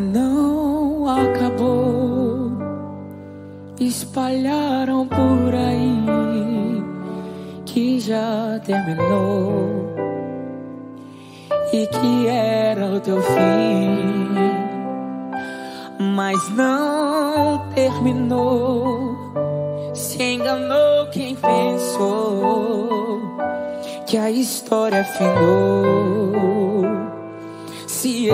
não acabou. Espalharam por aí que já terminou e que era o teu fim, mas não terminou. Se enganou quem pensou que a história findou, se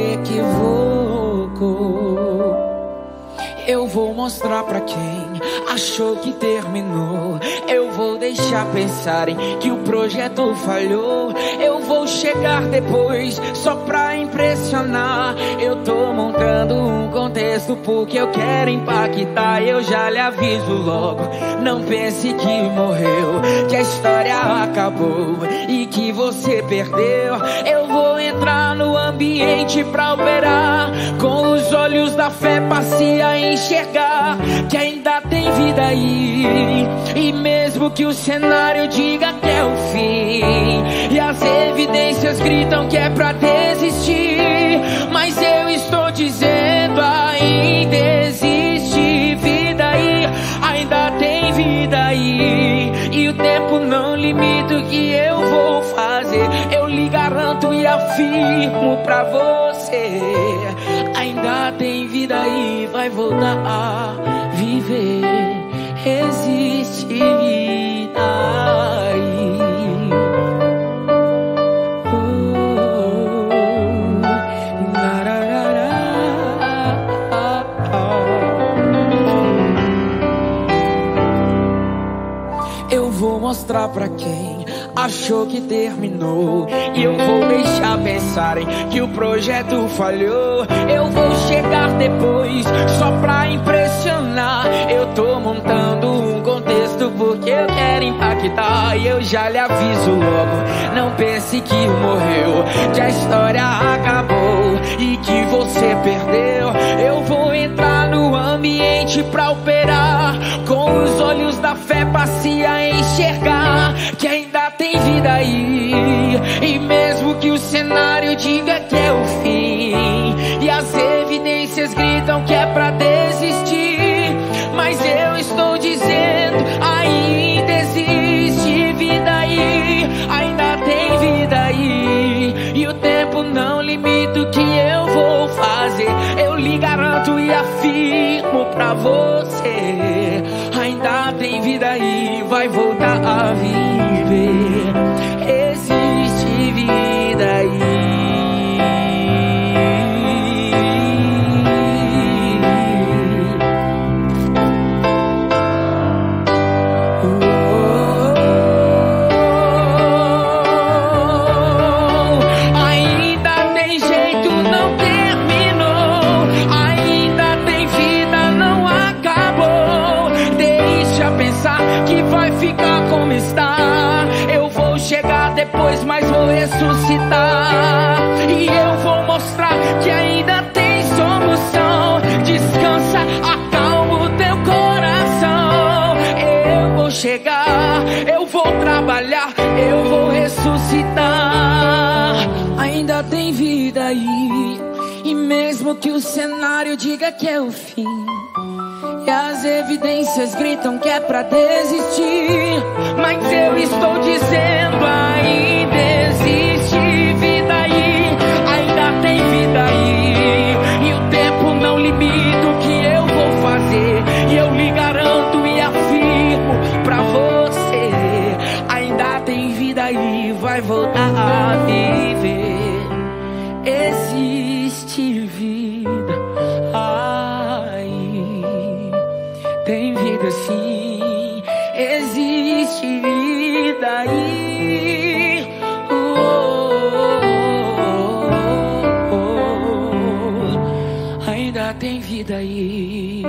equivocou. Eu vou mostrar pra quem achou que terminou. Eu vou deixar pensarem que o projeto falhou. Eu vou chegar depois só pra impressionar. Eu tô montando um contexto porque eu quero impactar. Eu já lhe aviso logo, não pense que morreu, que a história acabou e que você perdeu. Eu vou entrar no ambiente pra operar, com os olhos da fé passe a enxergar que ainda tem vida aí. E mesmo que o cenário diga que é o fim e as evidências gritam que é pra desistir, mas eu estou dizendo, ainda existe vida aí, ainda tem vida aí. E o tempo não limita o que eu vou fazer. Eu lhe garanto e afirmo pra você, ainda tem vida aí, vai voltar a viver. Existe vida aí. Eu vou mostrar pra quem achou que terminou, e eu vou deixar pensarem que o projeto falhou. Eu vou chegar depois só pra impressionar. Eu tô montando um contexto porque eu quero impactar. E eu já lhe aviso logo, não pense que morreu, que a história acabou e que você perdeu. Eu vou entrar no ambiente pra operar, com os olhos da fé passe a enxergar que ainda tem vida aí. E mesmo que o cenário diga que é o fim e as evidências gritam que é pra desistir, mas eu estou dizendo, ainda existe vida aí, ainda tem vida aí. E o tempo não limita o que eu vou fazer. Eu lhe garanto e afirmo pra você, ainda tem vida aí, vai voltar a viver. Existe vida aí. Depois, mas vou ressuscitar, e eu vou mostrar que ainda tem solução. Descansa, acalma o teu coração. Eu vou chegar, eu vou trabalhar, eu vou ressuscitar. Ainda tem vida aí, e mesmo que o cenário diga que é o fim e as evidências gritam que é pra desistir, mas eu estou dizendo, ainda existe vida aí, ainda tem vida aí. E o tempo não limita o que eu vou fazer. E eu lhe garanto e afirmo pra você, ainda tem vida aí, vai voltar a viver. Existe vida aí, tem vida sim, existe vida aí. Ainda tem vida aí.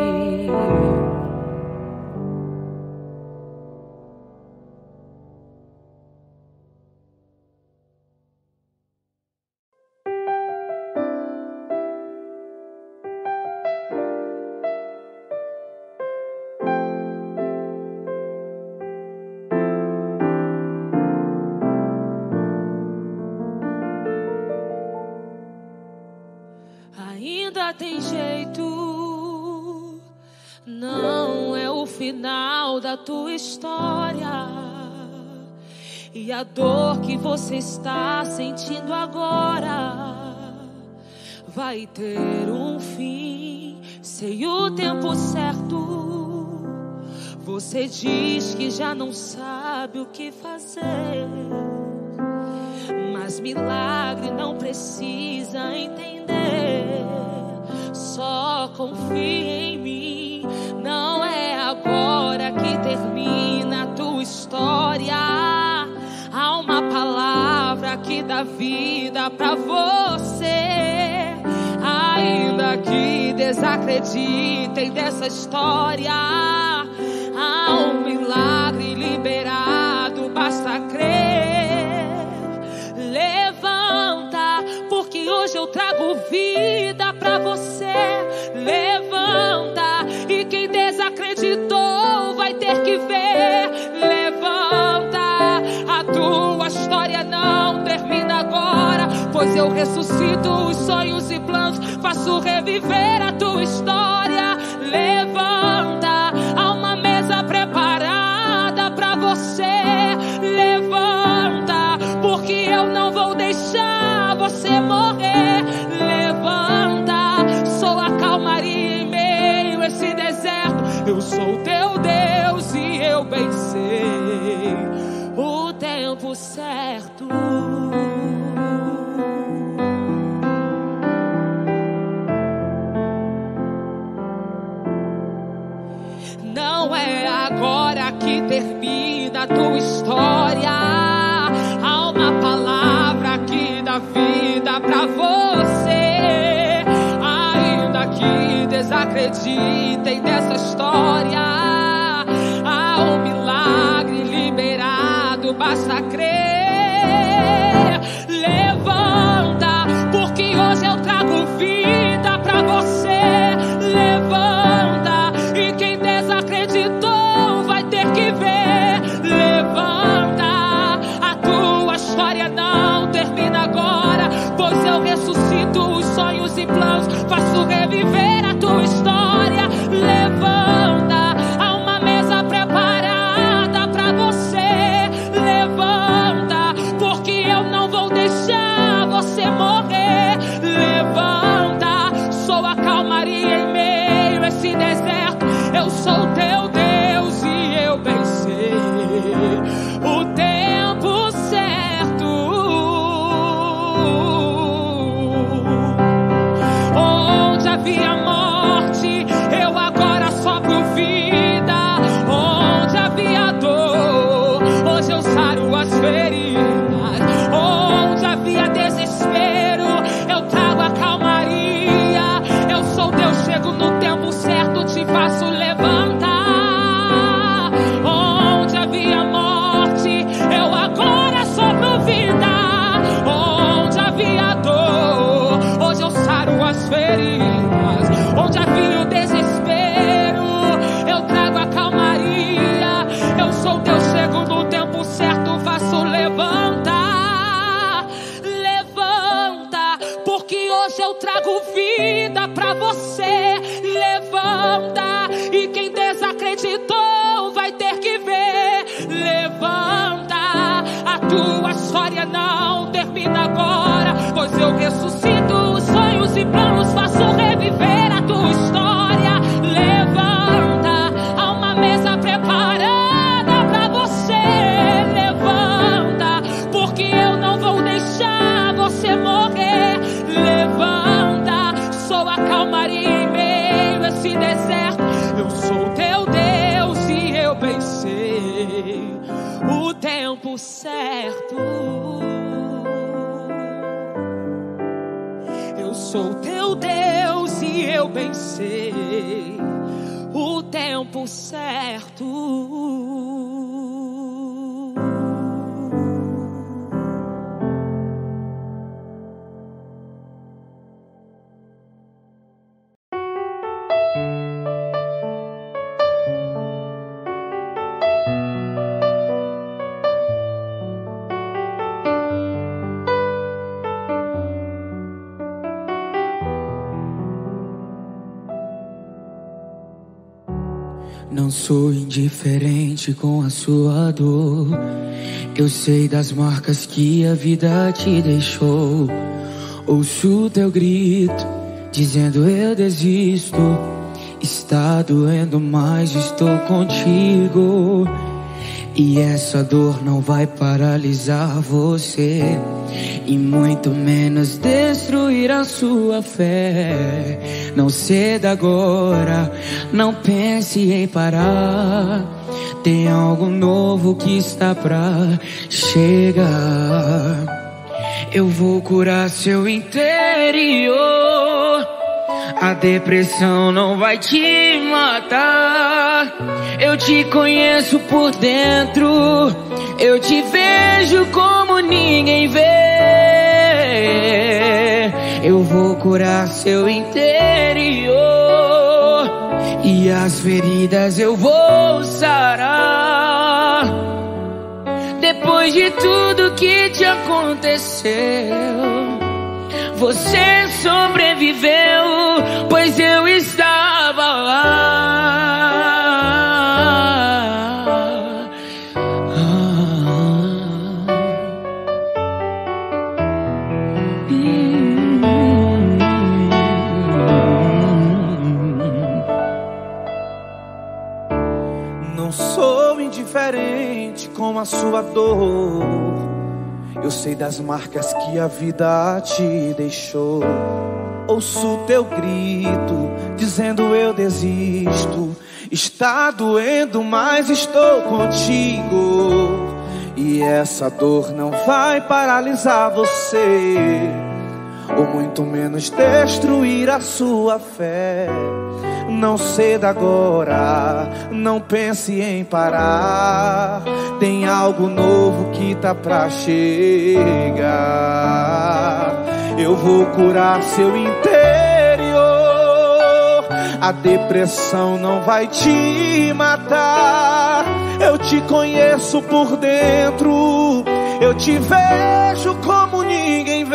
ainda tem jeito. Não é o final da tua história. E a dor que você está sentindo agora vai ter um fim. Sei o tempo certo. Você diz que já não sabe o que fazer, mas milagre não precisa entender. Só confie em mim. Não é agora que termina a tua história. Há uma palavra que dá vida pra você. Ainda que desacreditem dessa história, há um milagre liberado, basta crer. Levanta, porque hoje eu trago vida pra você. Levanta, e quem desacreditou vai ter que ver. Levanta, a tua história não termina agora, pois eu ressuscito os sonhos e planos, faço reviver a tua história. Levanta, há uma mesa preparada pra você. Levanta, porque eu não vou deixar você morrer. Levanta, sou a calmaria em meio a esse deserto. Eu sou teu Deus e eu bem sei o tempo certo. Não é agora que termina a tua história. Há uma palavra que dá vida pra você. Ainda que desacreditem dessa história, há um milagre liberado, basta crer. Levanta, porque hoje eu trago vida pra você. Levanta, e quem desacreditou vai ter que ver. Levanta, a tua história não termina agora, pois eu ressuscito os sonhos e planos, faço reviver a tua história. Levanta, há uma mesa preparada pra você. Levanta, porque eu não vou deixar você morrer. Levanta, sou a calmaria em meio a esse deserto. Eu sou teu Deus e eu bem sei o tempo certo. Onde havia morte, eu agora sopro vida. Onde havia dor, hoje eu saro as feridas. Onde havia desespero, eu trago a calmaria. Eu sou Deus, chego no tempo certo, te faço levantar. Onde havia morte, eu agora sopro vida. Onde havia dor, hoje eu saro as feridas. Onde havia o desespero, eu trago a calmaria. Eu sou Deus, chego no tempo certo, faço levantar. Levanta, porque hoje eu trago vida pra você. Levanta, e quem desacreditou vai ter que ver. Levanta, a tua história não termina agora, pois eu ressuscito os sonhos e planos, faço reviver a tua história. Levanta, há uma mesa preparada pra você. Levanta, porque eu não vou deixar você morrer. Levanta, sou a calmaria em meio a esse deserto. Eu sou teu Deus e eu bem sei o tempo certo. Eu sou teu Deus e eu bem sei o tempo certo. Não sou indiferente com a sua dor. Eu sei das marcas que a vida te deixou. Ouço teu grito, dizendo eu desisto. Está doendo, mas estou contigo. E essa dor não vai paralisar você, e muito menos destruir a sua fé. Não ceda agora, não pense em parar. Tem algo novo que está pra chegar. Eu vou curar seu interior. A depressão não vai te matar. Eu te conheço por dentro. Eu te vejo como ninguém vê. Eu vou curar seu interior, e as feridas eu vou sarar. Depois de tudo que te aconteceu, você sobreviveu, pois eu estava lá. Não sou indiferente com a sua dor. Eu sei das marcas que a vida te deixou. Ouço teu grito, dizendo eu desisto. Está doendo, mas estou contigo. E essa dor não vai paralisar você, ou muito menos destruir a sua fé. Não ceda agora, não pense em parar. Tem algo novo que tá pra chegar. Eu vou curar seu interior. A depressão não vai te matar. Eu te conheço por dentro. Eu te vejo como ninguém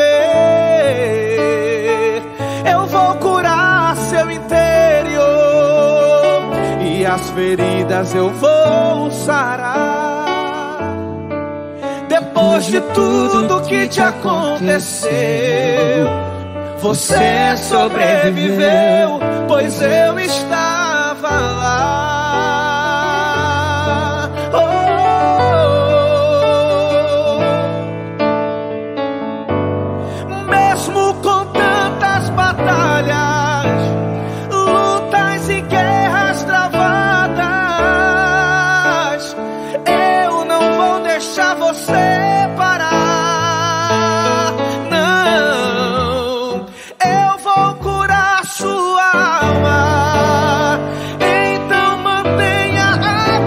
vê. Eu vou curar seu interior, e as feridas eu vou sarar. Depois de tudo que te aconteceu, você sobreviveu, pois eu estava lá. Mesmo com tantas batalhas, lutas e guerras travadas, eu não vou deixar você parar. Não, eu vou curar sua alma. Então mantenha a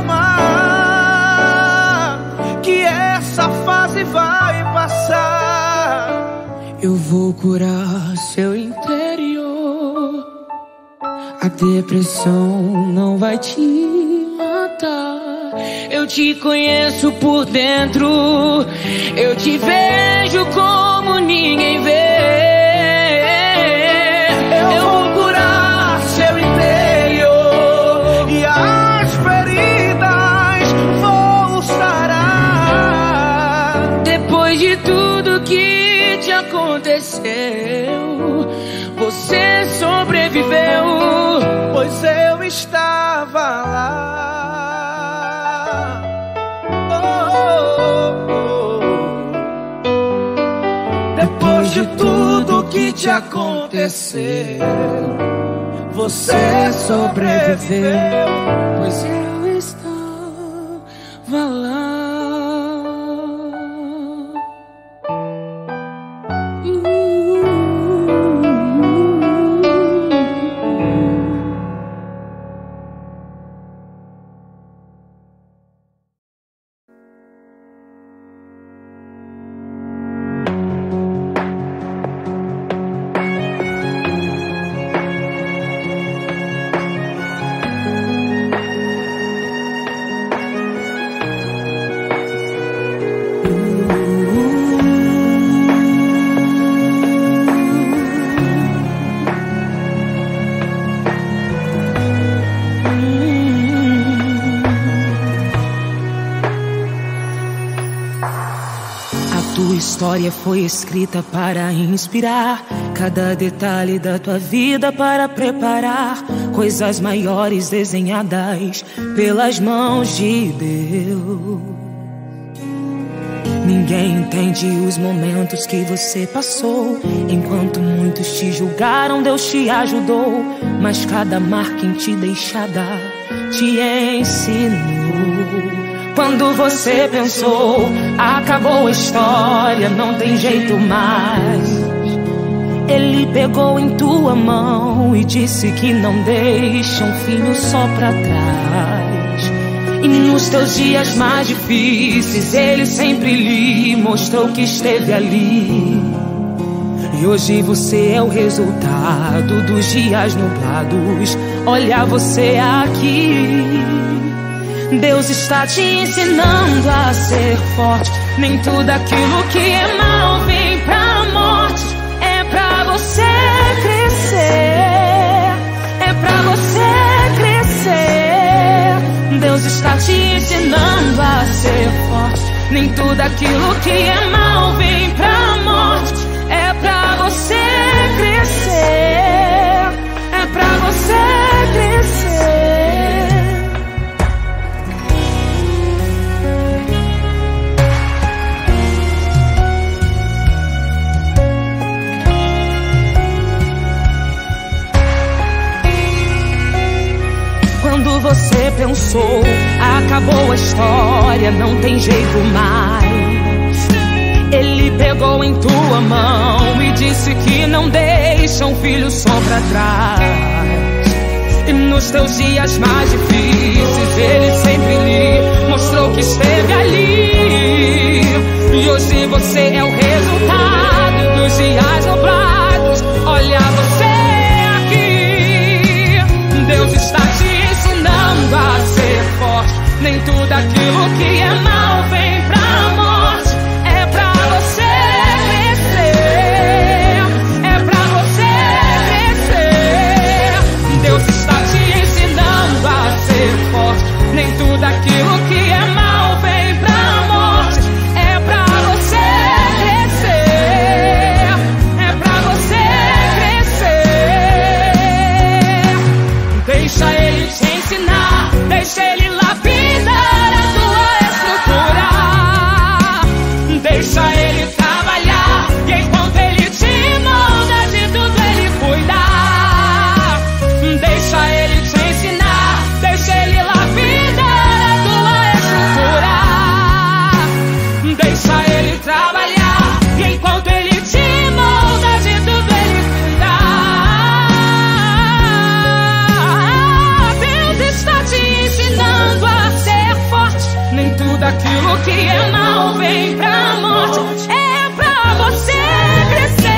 calma, que essa fase vai passar. Eu vou curar seu interior. A depressão não vai te matar. Eu te conheço por dentro. Eu te vejo como ninguém vê. Eu vou curar seu interior, e as feridas vou sarar. Depois de tudo que te aconteceu, você sobreviveu, pois eu estava lá. Depois de tudo que te aconteceu, você sobreviveu, pois eu estava lá. história foi escrita para inspirar, cada detalhe da tua vida para preparar coisas maiores desenhadas pelas mãos de Deus. Ninguém entende os momentos que você passou. Enquanto muitos te julgaram, Deus te ajudou. Mas cada marca em ti deixada te ensinou. Quando você pensou, acabou a história, não tem jeito mais, Ele pegou em tua mão e disse que não deixa um filho só pra trás. E nos teus dias mais difíceis, Ele sempre lhe mostrou que esteve ali. E hoje você é o resultado dos dias nublados. Olha você aqui. Deus está te ensinando a ser forte. Nem tudo aquilo que é mal vem pra morte. É pra você crescer, é pra você crescer. Deus está te ensinando a ser forte. Nem tudo aquilo que é mal vem pra morte. É pra você crescer, é pra você crescer. Quando você pensou, acabou a história, não tem jeito mais, Ele pegou em tua mão e disse que não deixa um filho só pra trás. E nos teus dias mais difíceis, Ele sempre lhe mostrou que esteve ali. E hoje você é o resultado dos dias nublados. Olha você aqui. Deus está te ensinando a ser forte. Nem tudo aquilo que é mal vem pra morte. É pra você crescer, é pra você crescer. Deus está te ensinando a ser forte. Nem tudo aquilo que é mal vem pra morte. É pra você crescer, é pra você crescer. Deixa Ele te ensinar, deixa Ele lapidar a tua estrutura. Deixa Ele trabalhar, e enquanto Ele te molda, de tudo Ele cuidar. Deixa Ele te ensinar, deixa Ele lapidar a tua estrutura. Deixa Ele trabalhar, e enquanto Ele te molda, de tudo Ele cuidar. Deus está te ensinando a ser forte. Nem tudo aquilo que é mal vem pra morte. É pra você crescer.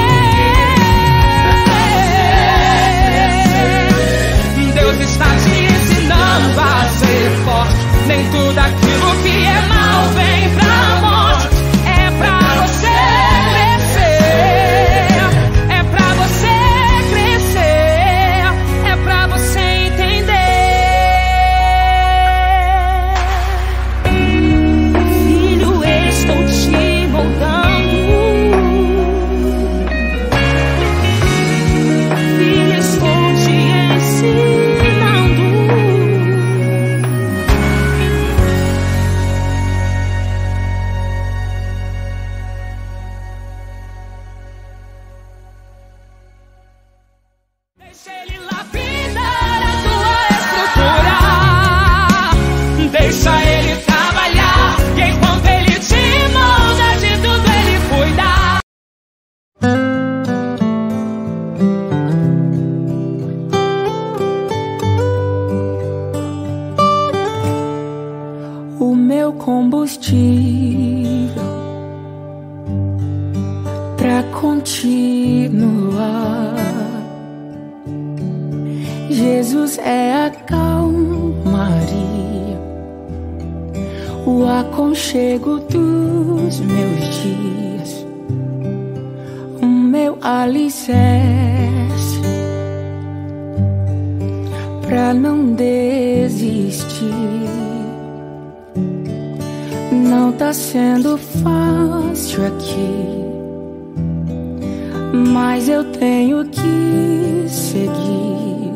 Deus está te ensinando a ser forte. Nem tudo aquilo que é mal vem pra morte. É pra você crescer, é pra você crescer, é pra você entender. Filho, estou te moldando. Filho, estou te ensinando. Deixa Ele lapidar a tua estrutura. Deixa Ele trabalhar, e enquanto Ele te molda, de tudo Ele cuidar. O meu combustível pra continuar. Jesus é a calmaria, o aconchego dos meus dias, o meu alicerce pra não desistir. Não Não tá sendo fácil aqui, mas eu tenho que seguir.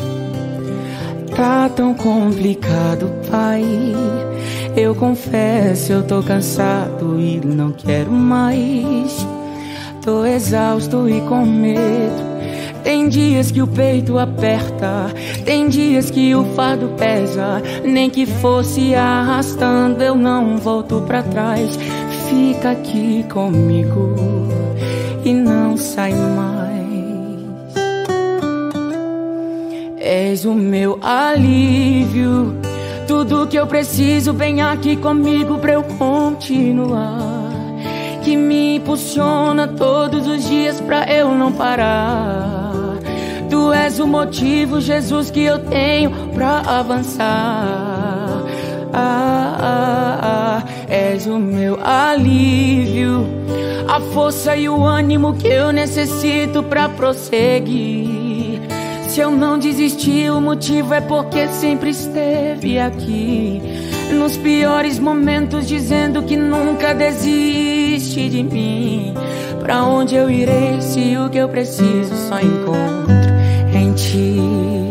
Tá tão complicado, pai. Eu confesso, eu tô cansado e não quero mais. Tô exausto e com medo. Tem dias que o peito aperta, tem dias que o fardo pesa. Nem que fosse arrastando, eu não volto pra trás. Fica aqui comigo e não sai mais. És o meu alívio, tudo que eu preciso, vem aqui comigo pra eu continuar. Que me impulsiona todos os dias pra eu não parar. Tu és o motivo, Jesus, que eu tenho pra avançar. És o meu alívio, a força e o ânimo que eu necessito pra prosseguir. Se eu não desisti, o motivo é porque sempre esteve aqui. Nos piores momentos, dizendo que nunca desiste de mim. Pra onde eu irei se o que eu preciso só encontro em ti?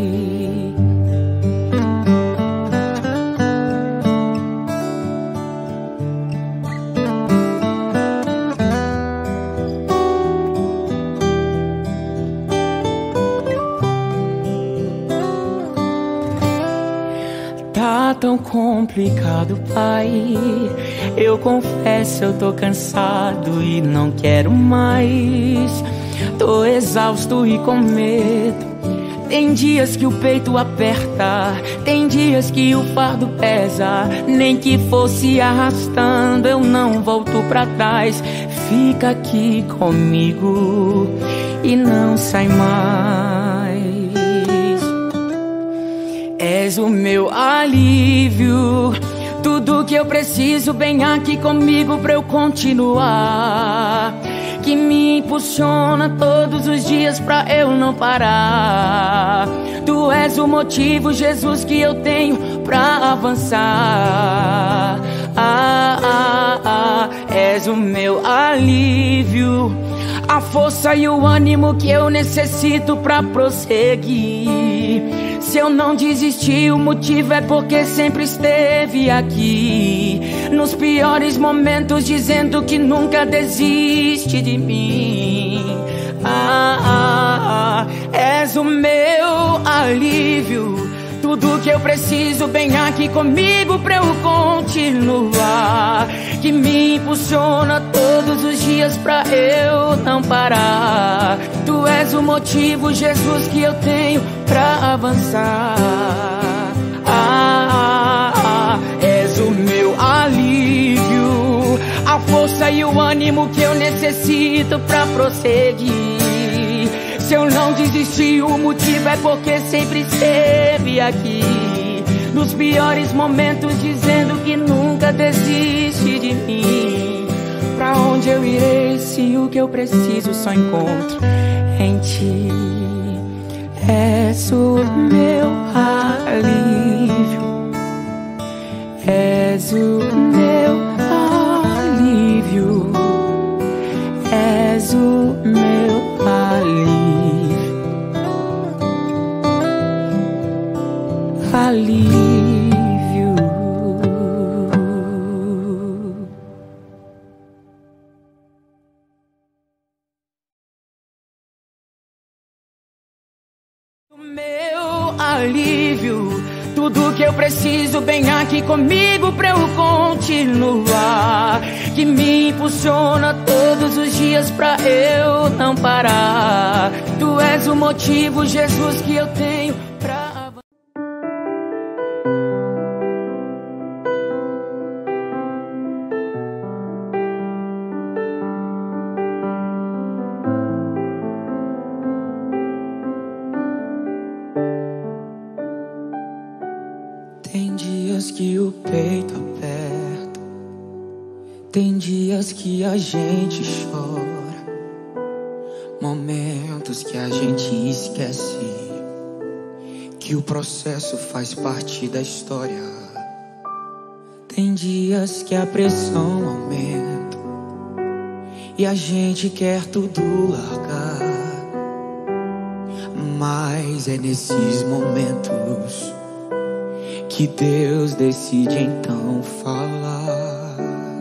Tá tão complicado, pai. Eu confesso, eu tô cansado e não quero mais. Tô exausto e com medo. Tem dias que o peito aperta, tem dias que o fardo pesa. Nem que fosse arrastando, eu não volto pra trás. Fica aqui comigo e não sai mais. És o meu alívio, tudo que eu preciso, vem aqui comigo pra eu continuar. Que me impulsiona todos os dias pra eu não parar. Tu és o motivo, Jesus, que eu tenho pra avançar. És o meu alívio, a força e o ânimo que eu necessito pra prosseguir. Se eu não desisti, o motivo é porque sempre esteve aqui. Nos piores momentos, dizendo que nunca desiste de mim. És o meu alívio, tudo que eu preciso, vem aqui comigo pra eu continuar. Que me impulsiona todos os dias pra eu não parar. Tu és o motivo, Jesus, que eu tenho pra avançar. És o meu alívio, a força e o ânimo que eu necessito pra prosseguir. Se eu não desisti, o motivo é porque sempre esteve aqui. Nos piores momentos, dizendo que nunca desiste de mim. Pra onde eu irei se o que eu preciso só encontro em ti? És o meu alívio, és o meu alívio, és o meu alívio, alívio. Meu alívio, tudo que eu preciso, vem aqui comigo pra eu continuar. Que me impulsiona todos os dias pra eu não parar. Tu és o motivo, Jesus, que eu tenho pra avançar. Tem dias que o peito aperta, tem dias que a gente chora, momentos que a gente esquece que o processo faz parte da história. Tem dias que a pressão aumenta e a gente quer tudo largar, mas é nesses momentos que Deus decide então falar.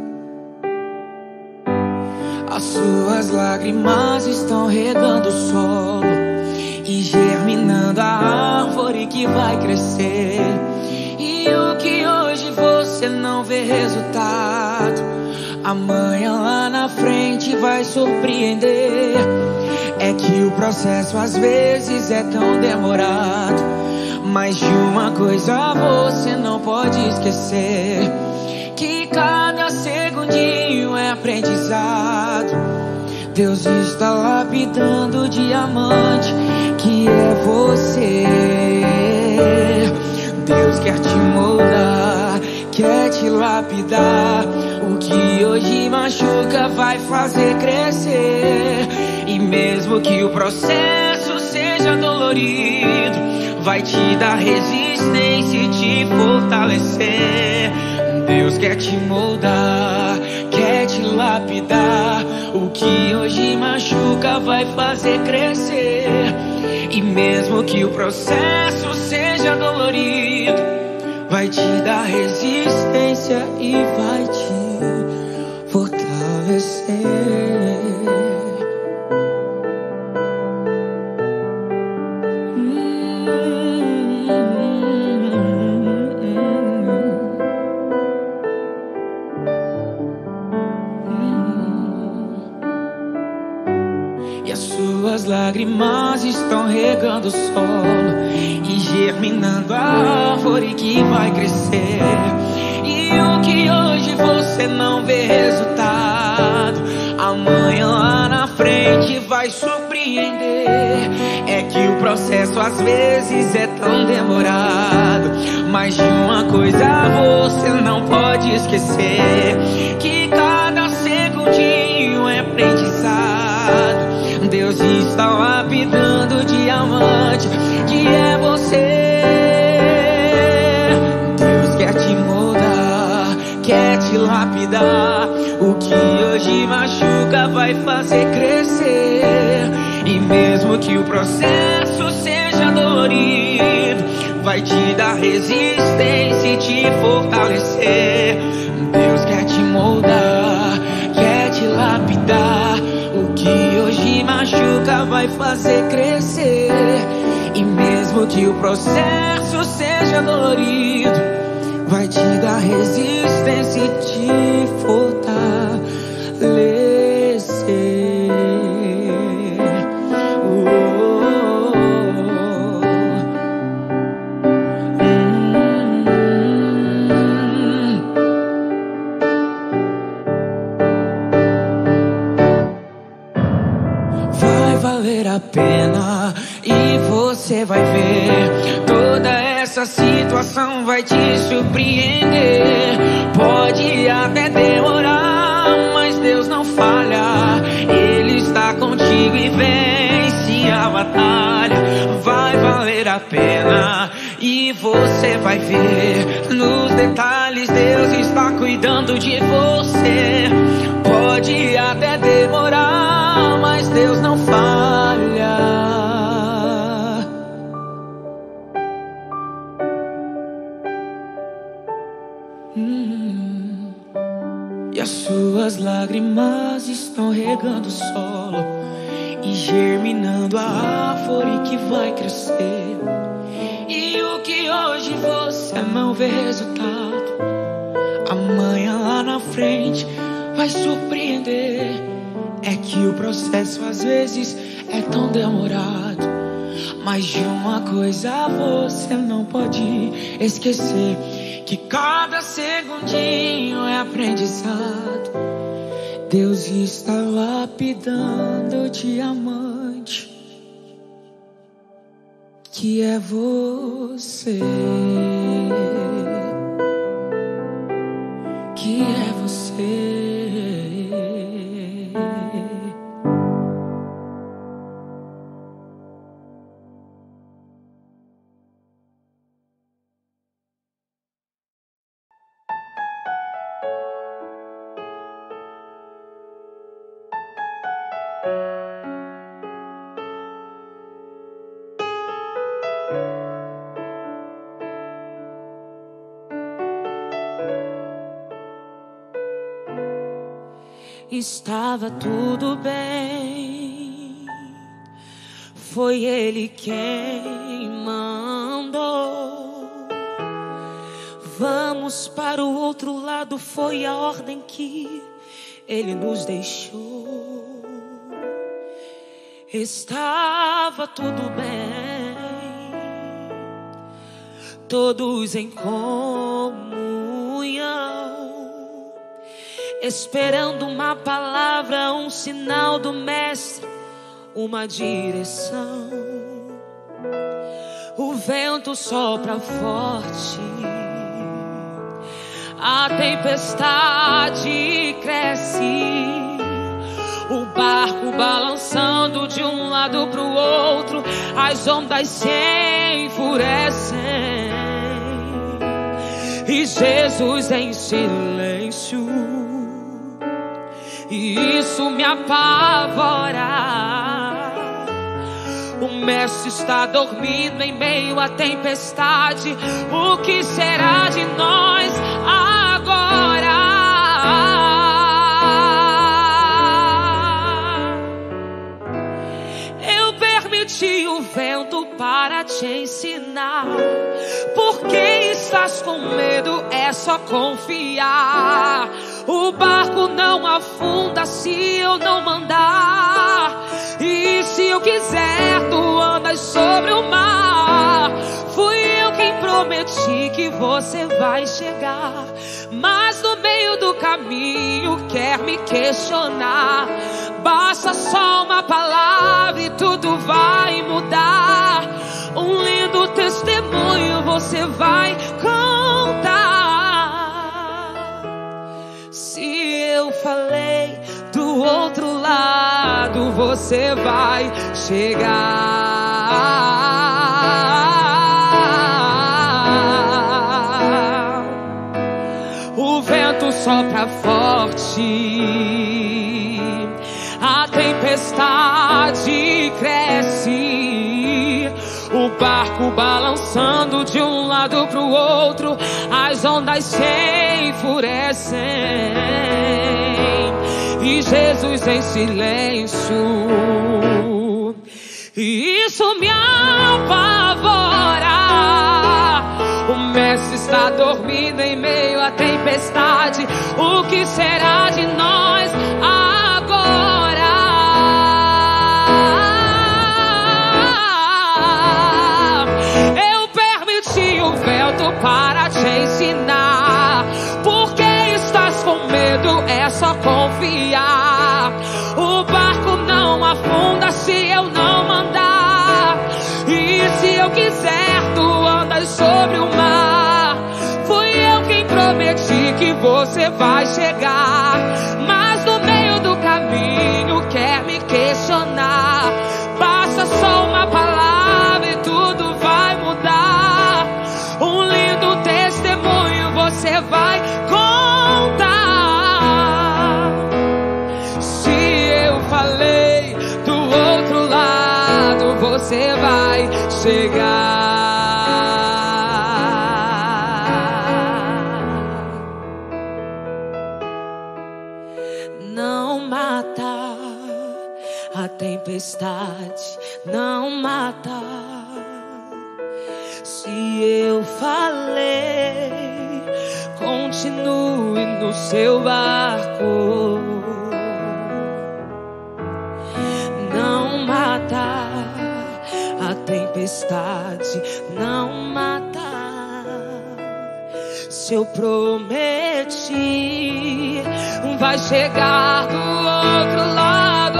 As suas lágrimas estão regando o solo e germinando a árvore que vai crescer. E o que hoje você não vê resultado, amanhã lá na frente vai surpreender. É que o processo às vezes é tão demorado, mas de uma coisa você não pode esquecer, que cada segundinho é aprendizado. Deus está lapidando o diamante que é você. Deus quer te moldar, quer te lapidar. O que hoje machuca vai fazer crescer. E mesmo que o processo seja dolorido, vai te dar resistência e te fortalecer. Deus quer te moldar, quer te lapidar. O que hoje machuca vai fazer crescer. E mesmo que o processo seja dolorido, vai te dar resistência e vai te fortalecer. E as suas lágrimas estão regando o solo e germinando a árvore que vai crescer. E o que hoje você não vê resultado, amanhã lá na frente vai surpreender. É que o processo às vezes é tão demorado, mas de uma coisa você não pode esquecer, que cada segundinho é aprendizado. Deus está lapidando o diamante que é você. Deus quer te moldar, quer te lapidar. O que hoje machuca vai fazer crescer. E mesmo que o processo seja dolorido, vai te dar resistência e te fortalecer. Deus quer te moldar, quer te lapidar. O que hoje machuca vai fazer crescer. E mesmo que o processo seja dolorido, vai te dar resistência e te fortalecer. Valer a pena e você vai ver. Toda essa situação vai te surpreender. Pode até demorar, mas Deus não falha. Ele está contigo e vence a batalha. Vai valer a pena e você vai ver. Nos detalhes Deus está cuidando de você. Pode até demorar, mas Deus não falha. E as suas lágrimas estão regando o solo e germinando a árvore que vai crescer. E o que hoje você não vê resultado, amanhã lá na frente vai surpreender. É que o processo às vezes é tão demorado, mas de uma coisa você não pode esquecer, que cada segundinho é aprendizado. Deus está lapidando o diamante que é você. Que é você. estava tudo bem. Foi Ele quem mandou. Vamos para o outro lado, foi a ordem que Ele nos deixou. Estava tudo bem, todos em comunhão, esperando uma palavra, um sinal do Mestre, uma direção. O vento sopra forte, a tempestade cresce, o barco balançando de um lado pro outro, as ondas se enfurecem e Jesus em silêncio. E isso me apavora. O Mestre está dormindo em meio à tempestade. O que será de nós agora? Eu permiti o vento para te ensinar. Por que estás com medo? É só confiar. O barco não afunda se eu não mandar. E se eu quiser, tu andas sobre o mar. Fui eu quem prometi que você vai chegar, mas no meio do caminho quer me questionar. Basta só uma palavra e tudo vai mudar. Um lindo testemunho você vai contar. Se eu falei, do outro lado você vai chegar. O vento sopra forte, a tempestade cresce, o barco balançando de um lado pro outro, as ondas se enfurecem e Jesus em silêncio. E isso me apavora. O Mestre está dormindo em meio à tempestade. O que será de nós agora? Eu permiti o vento para te ensinar. Por que estás com medo? É só confiar. O barco não afunda se eu não mandar. E se eu quiser, tu andas sobre o mar. Fui eu quem prometi que você vai chegar, mas no meio do caminho quer me questionar. Basta só uma palavra e tudo vai mudar. Um lindo testemunho você vai contar. Se eu falei, do outro lado você vai chegar. Não mata a tempestade, não mata. Se eu falei, continue no seu barco. Não mata a tempestade, não mata. Se eu prometi, vai chegar do outro lado.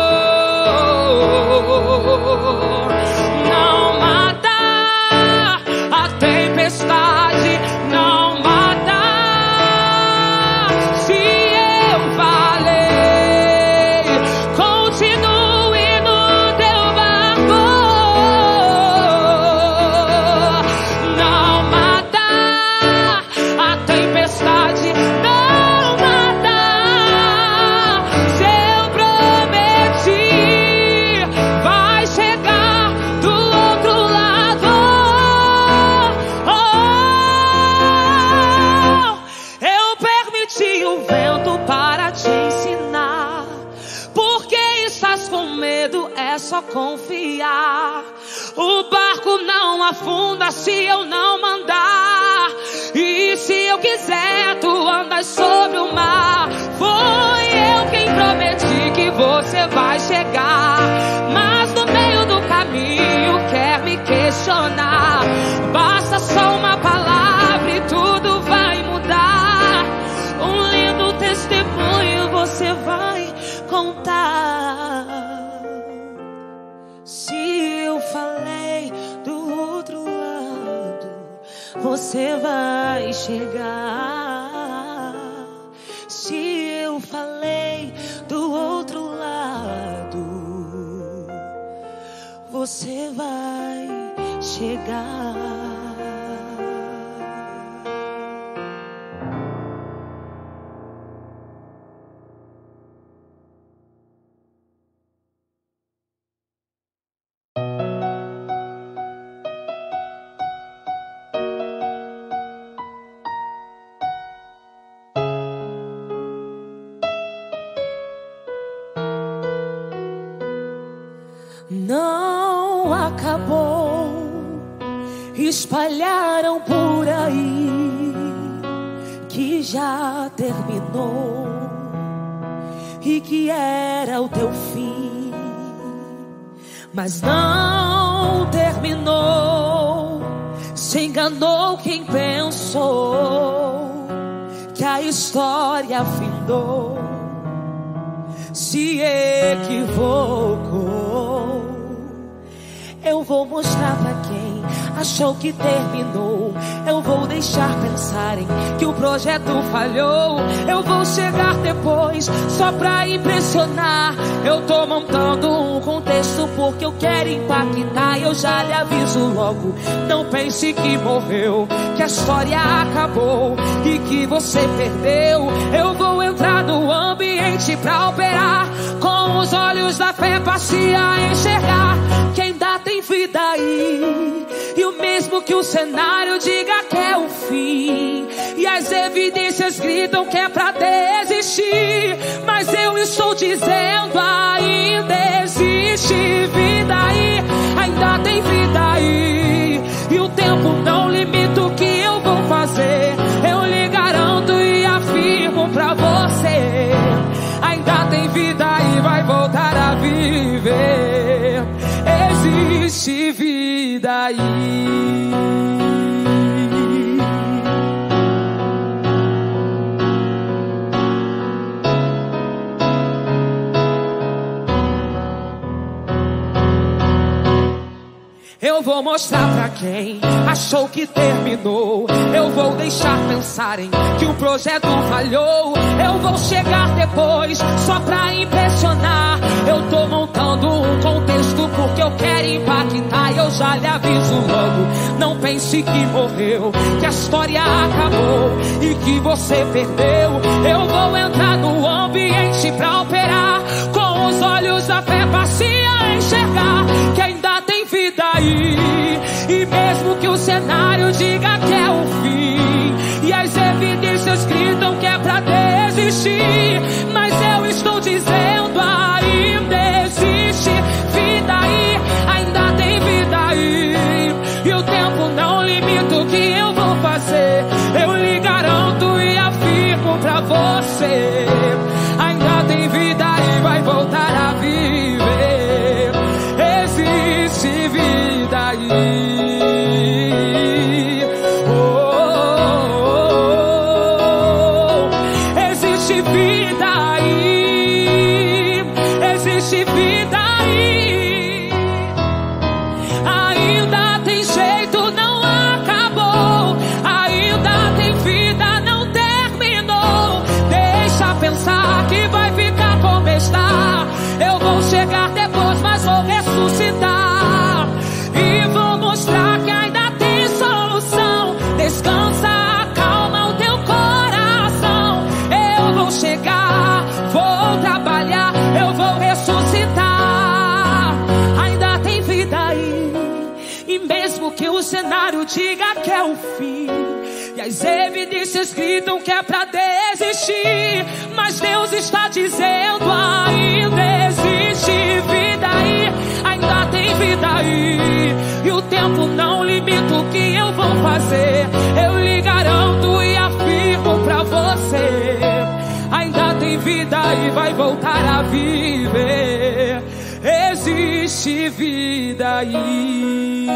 Não mata a tempestade, não mata. Se eu falei, continue no teu barco. Não mata a tempestade, não mata. Se eu prometi, vai chegar. confiar. O barco não afunda se eu não mandar. E se eu quiser, tu andas sobre o mar. Foi eu quem prometi que você vai chegar, mas no meio do caminho quer me questionar. Basta só uma palavra e tudo vai mudar. Um lindo testemunho você vai contar. Se eu falei do outro lado, você vai chegar. Se eu falei do outro lado, você vai chegar. Não acabou, espalharam por aí que já terminou e que era o teu fim, mas não terminou. Se enganou quem pensou que a história findou, se equivocou. Eu vou mostrar pra quem achou que terminou. Eu vou deixar pensarem que o projeto falhou. Eu vou chegar depois só pra impressionar. Eu tô montando um contexto porque eu quero impactar. Eu já lhe aviso logo, não pense que morreu, que a história acabou e que você perdeu. Eu vou entrar no ambiente pra operar, com os olhos da fé passei a enxergar que ainda tem vida aí. E o mesmo que o cenário diga que é o fim, e as evidências gritam que é pra desistir, mas eu estou dizendo ainda existe vida aí. Ainda tem vida aí. E o tempo não limita o que eu vou fazer. Eu lhe garanto e afirmo pra você, ainda tem vida e vai voltar a viver. Existe vida aí. Eu vou mostrar pra quem achou que terminou. Eu vou deixar pensarem que o projeto falhou. Eu vou chegar depois só pra impressionar. Eu tô montando um contexto porque eu quero impactar. Eu já lhe aviso logo, não pense que morreu, que a história acabou e que você perdeu. Eu vou entrar no ambiente pra operar, com os olhos da fé passei a enxergar que ainda tem vida aí. E mesmo que o cenário diga que é o fim, e as evidências gritam que é pra desistir, mas eu estou dizendo ainda existe vida aí. Ainda tem vida aí. E o tempo não limita o que eu vou fazer. Eu lhe garanto e afirmo pra você, ainda tem vida e vai voltar a viver. Existe vida aí. Oh, oh, oh, oh. Existe vida aí. Existe vida aí. Ainda tem jeito, não acabou. Ainda tem vida, não terminou. Deixa pensar que vai ficar como está. Eu vou chegar depois, mas vou ressuscitar. E vou mostrar que ainda tem solução. Descansa, acalma o teu coração. Eu vou chegar, vou trabalhar, eu vou ressuscitar. Ainda tem vida aí. E mesmo que o cenário diga que é o fim, e as evidências gritam que é pra desistir, mas Deus está dizendo ainda existe vida aí. Ainda tem vida aí, e o tempo não limita o que eu vou fazer. Eu lhe garanto e afirmo pra você, ainda tem vida e vai voltar a viver. Existe vida aí.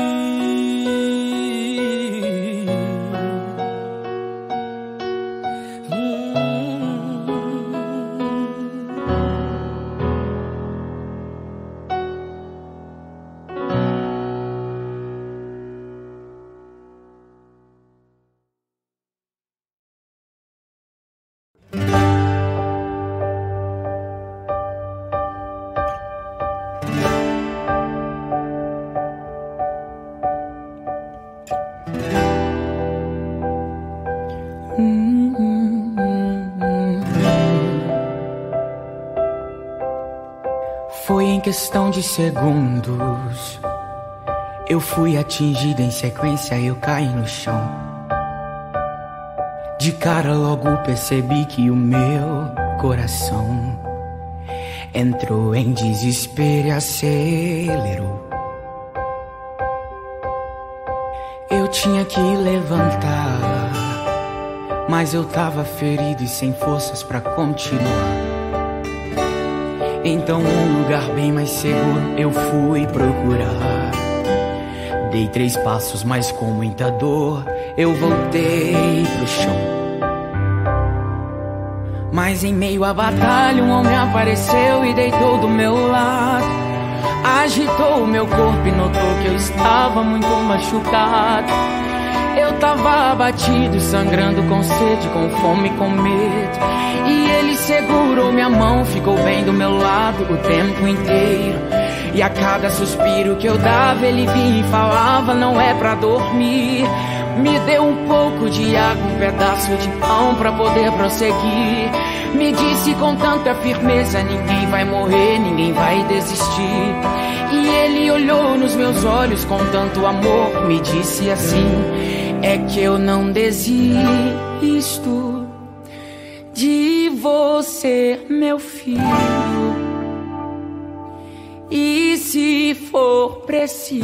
Foi em questão de segundos, eu fui atingido, em sequência eu caí no chão. De cara logo percebi que o meu coração entrou em desespero e acelerou. Eu tinha que levantar, mas eu tava ferido e sem forças pra continuar. Então um lugar bem mais seguro eu fui procurar. Dei 3 passos, mas com muita dor eu voltei pro chão. Mas em meio à batalha um homem apareceu e deitou do meu lado. Agitou o meu corpo e notou que eu estava muito machucado. Eu tava abatido, sangrando com sede, com fome, com medo. E ele segurou minha mão, ficou bem do meu lado o tempo inteiro. E a cada suspiro que eu dava, ele vinha e falava: não é pra dormir. Me deu um pouco de água, um pedaço de pão pra poder prosseguir. Me disse com tanta firmeza: ninguém vai morrer, ninguém vai desistir. E ele olhou nos meus olhos com tanto amor, me disse assim: é que eu não desisto de você, meu filho. E se for preciso,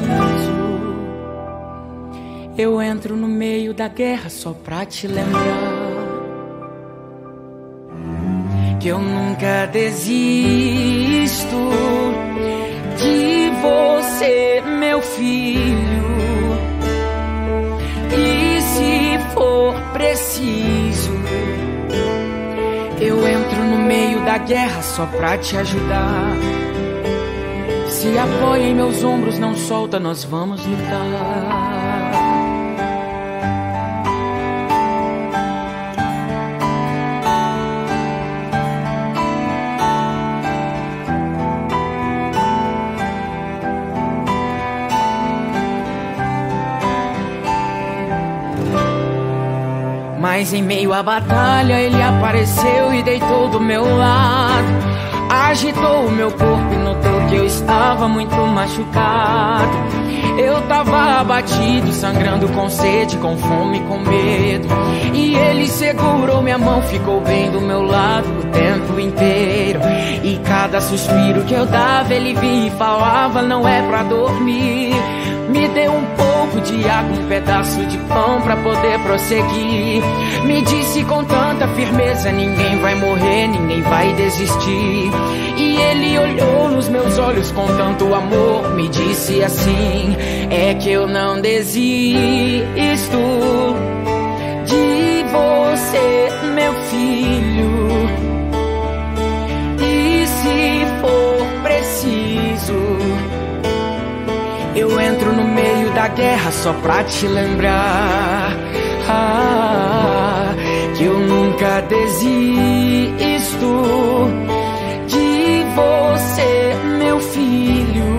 eu entro no meio da guerra só pra te lembrar que eu nunca desisto de você, meu filho. E se for preciso, eu entro no meio da guerra só pra te ajudar. Se apoia em meus ombros, não solta, nós vamos lutar. Mas em meio à batalha ele apareceu e deitou do meu lado. Agitou o meu corpo e notou que eu estava muito machucado. Eu tava abatido, sangrando com sede, com fome, com medo. E ele segurou minha mão, ficou bem do meu lado o tempo inteiro. E cada suspiro que eu dava, ele vinha e falava: não é pra dormir. Me deu um pouco de água, um pedaço de pão pra poder prosseguir. Me disse com tanta firmeza: ninguém vai morrer, ninguém vai desistir. E ele olhou nos meus olhos com tanto amor, me disse assim: é que eu não desisto de você, meu filho. E se for preciso, eu entro no meio da guerra só pra te lembrar que eu nunca desisto de você, meu filho.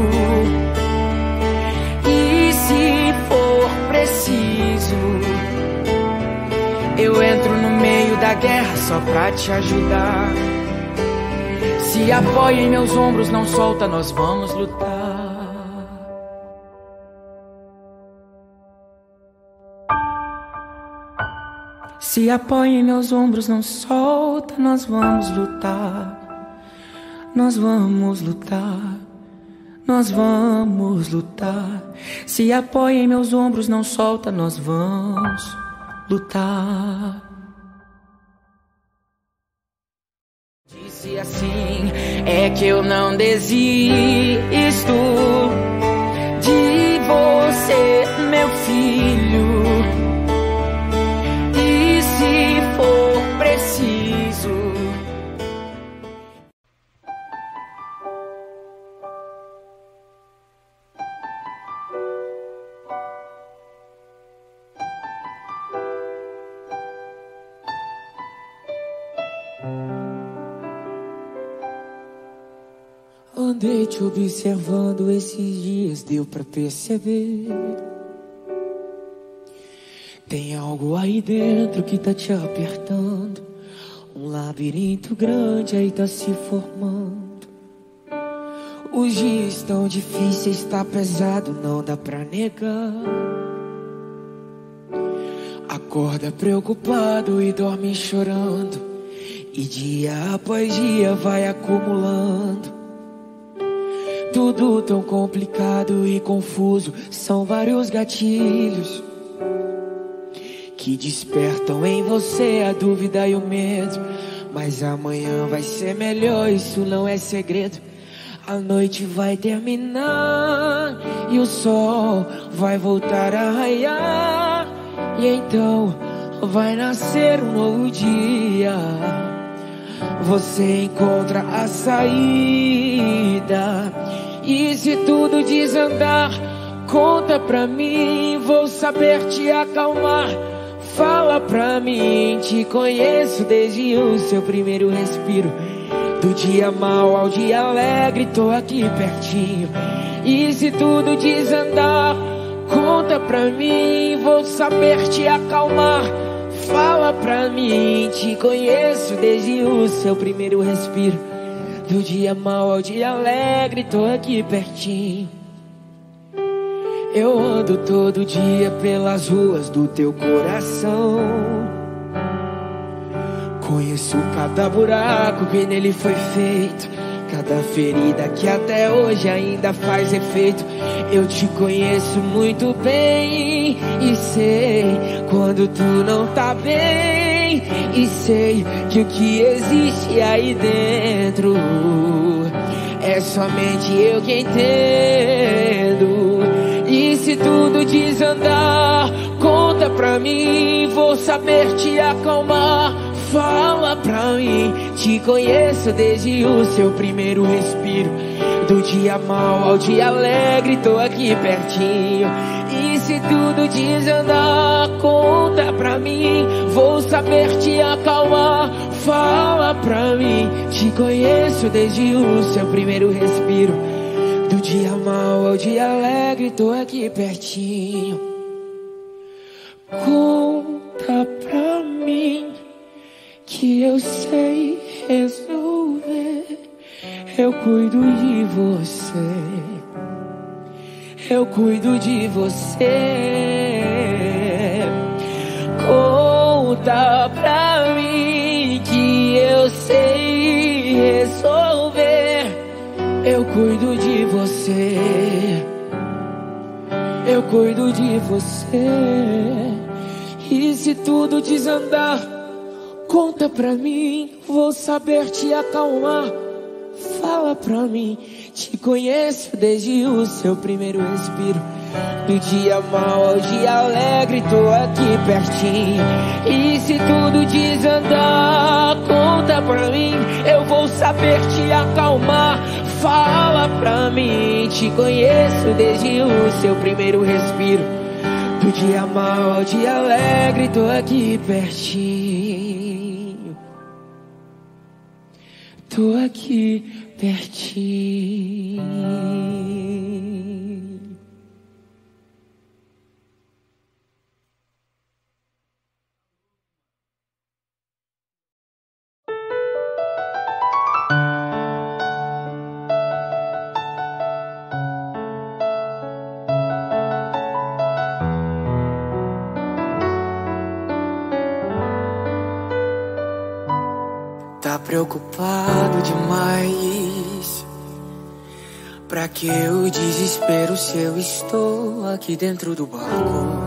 E se for preciso, eu entro no meio da guerra só pra te ajudar. Se apoia em meus ombros, não solta, nós vamos lutar. Se apoia em meus ombros, não solta, nós vamos lutar. Nós vamos lutar. nós vamos lutar. Se apoia em meus ombros, não solta, nós vamos lutar. Disse assim, é que eu não desisto de você, meu filho. E se for preciso, andei te observando esses dias, deu pra perceber. Tem algo aí dentro que tá te apertando. Um labirinto grande aí tá se formando. Os dias tão difíceis, tá pesado, não dá pra negar. Acorda preocupado e dorme chorando. E dia após dia vai acumulando. Tudo tão complicado e confuso, são vários gatilhos que despertam em você a dúvida e o medo. Mas amanhã vai ser melhor, isso não é segredo. A noite vai terminar e o sol vai voltar a raiar. E então vai nascer um novo dia. Você encontra a saída. E se tudo desandar, conta pra mim, vou saber te acalmar. Fala pra mim, te conheço desde o seu primeiro respiro. Do dia mau ao dia alegre, tô aqui pertinho. E se tudo desandar, conta pra mim, vou saber te acalmar. Fala pra mim, te conheço desde o seu primeiro respiro. Do dia mau ao dia alegre, tô aqui pertinho. Eu ando todo dia pelas ruas do teu coração. Conheço cada buraco que nele foi feito, cada ferida que até hoje ainda faz efeito. Eu te conheço muito bem e sei quando tu não tá bem. E sei que o que existe aí dentro é somente eu que entendo. E se tudo desandar, conta pra mim, vou saber te acalmar. Fala pra mim, te conheço desde o seu primeiro respiro. Do dia mau ao dia alegre, tô aqui pertinho. E se tudo desandar, conta pra mim, vou saber te acalmar. Fala pra mim, te conheço desde o seu primeiro respiro. Do dia mau ao dia alegre, tô aqui pertinho. Conta pra mim que eu sei resolver. Eu cuido de você. Eu cuido de você. Conta pra mim que eu sei resolver. Eu cuido de você. Eu cuido de você. E se tudo desandar, conta pra mim, vou saber te acalmar. Fala pra mim, te conheço desde o seu primeiro respiro. Do dia mau ao dia alegre, tô aqui pertinho. E se tudo desandar, conta pra mim, eu vou saber te acalmar. Fala pra mim, te conheço desde o seu primeiro respiro. Do dia mau ao dia alegre, tô aqui pertinho. Tô aqui pertinho. Tá preocupado demais Pra que o desespero se eu estou aqui dentro do barco?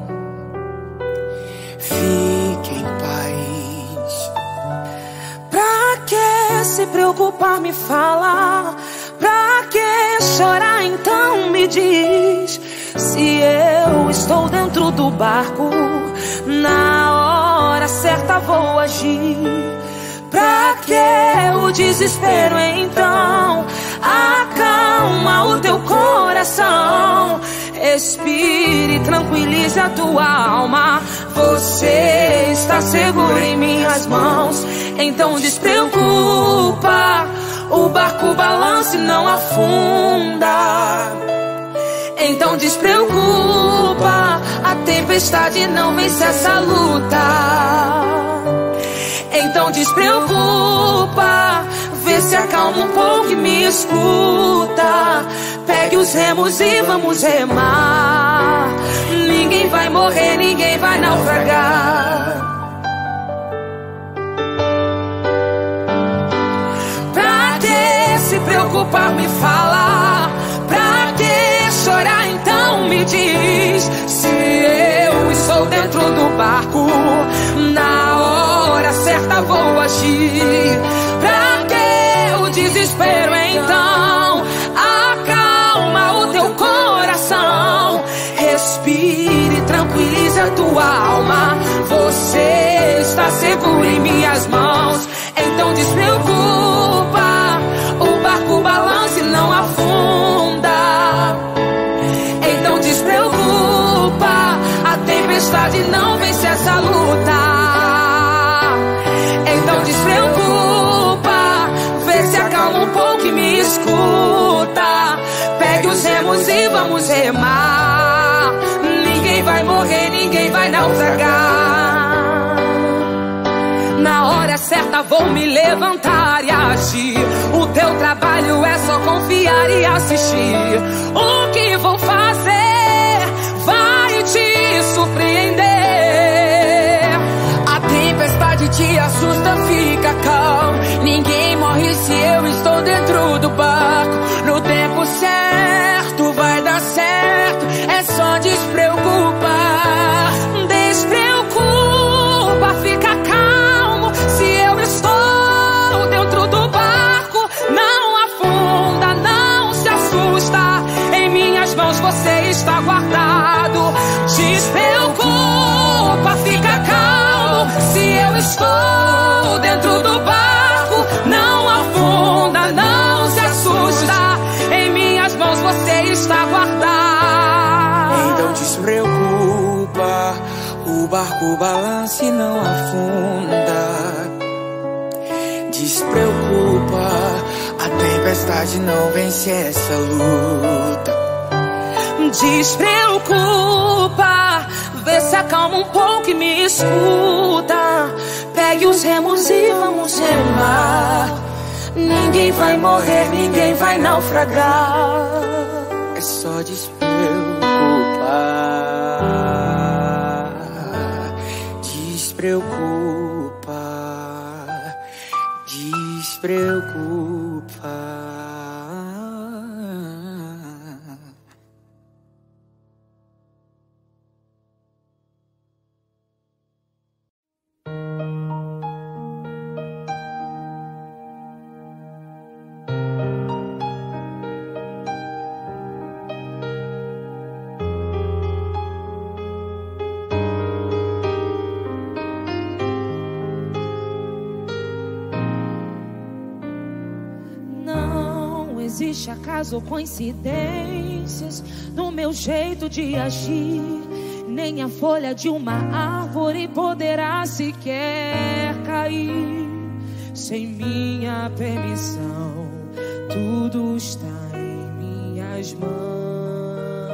Fique em paz. Pra que se preocupar, me fala? Pra que chorar, então me diz? Se eu estou dentro do barco, na hora certa vou agir. Pra que o desespero, então? Acalma o teu coração, respire e tranquilize a tua alma. Você está seguro em minhas mãos, então despreocupa. O barco balança e não afunda. Então despreocupa, a tempestade não vence essa luta. Então despreocupa, vê se acalma um pouco e me escuta. Pegue os remos e vamos remar. Ninguém vai morrer, ninguém vai naufragar. Pra que se preocupar, me fala? Pra que chorar, então me diz? Se eu estou dentro do barco, na hora certa vou agir. Pra que o desespero, então? Acalma o teu coração, respire e tranquilize a tua alma. Você está seguro em minhas mãos, então despreocupa. O barco balança e não afunda. Então despreocupa, a tempestade não vence essa luta. Então despreocupa, vê se acalma um pouco e me escuta. Pegue os remos e vamos remar. Ninguém vai morrer, ninguém vai naufragar. Na hora certa vou me levantar e agir. O teu trabalho é só confiar e assistir. O que vou fazer vai te surpreender. A tempestade te assusta, fica calmo. Ninguém morre se eu estou dentro do barco. No tempo certo vai dar certo, é só despreocupar. Despreocupa, fica calmo. Se eu estou dentro do barco, não afunda, não se assusta. Em minhas mãos você está guardado. Despreocupa, fica calmo. Se eu estou dentro do barco, não afunda, não se assusta. Em minhas mãos você está guardado. Então despreocupa, o barco balança e não afunda. Despreocupa, a tempestade não vence essa luta. Despreocupa, vê se acalma um pouco e me escuta. Pegue os remos e vamos remar. Ninguém vai morrer, ninguém vai naufragar. É só despreocupar. Despreocupa. Despreocupa. Não existe acaso ou coincidências no meu jeito de agir. Nem a folha de uma árvore poderá sequer cair sem minha permissão. Tudo está em minhas mãos.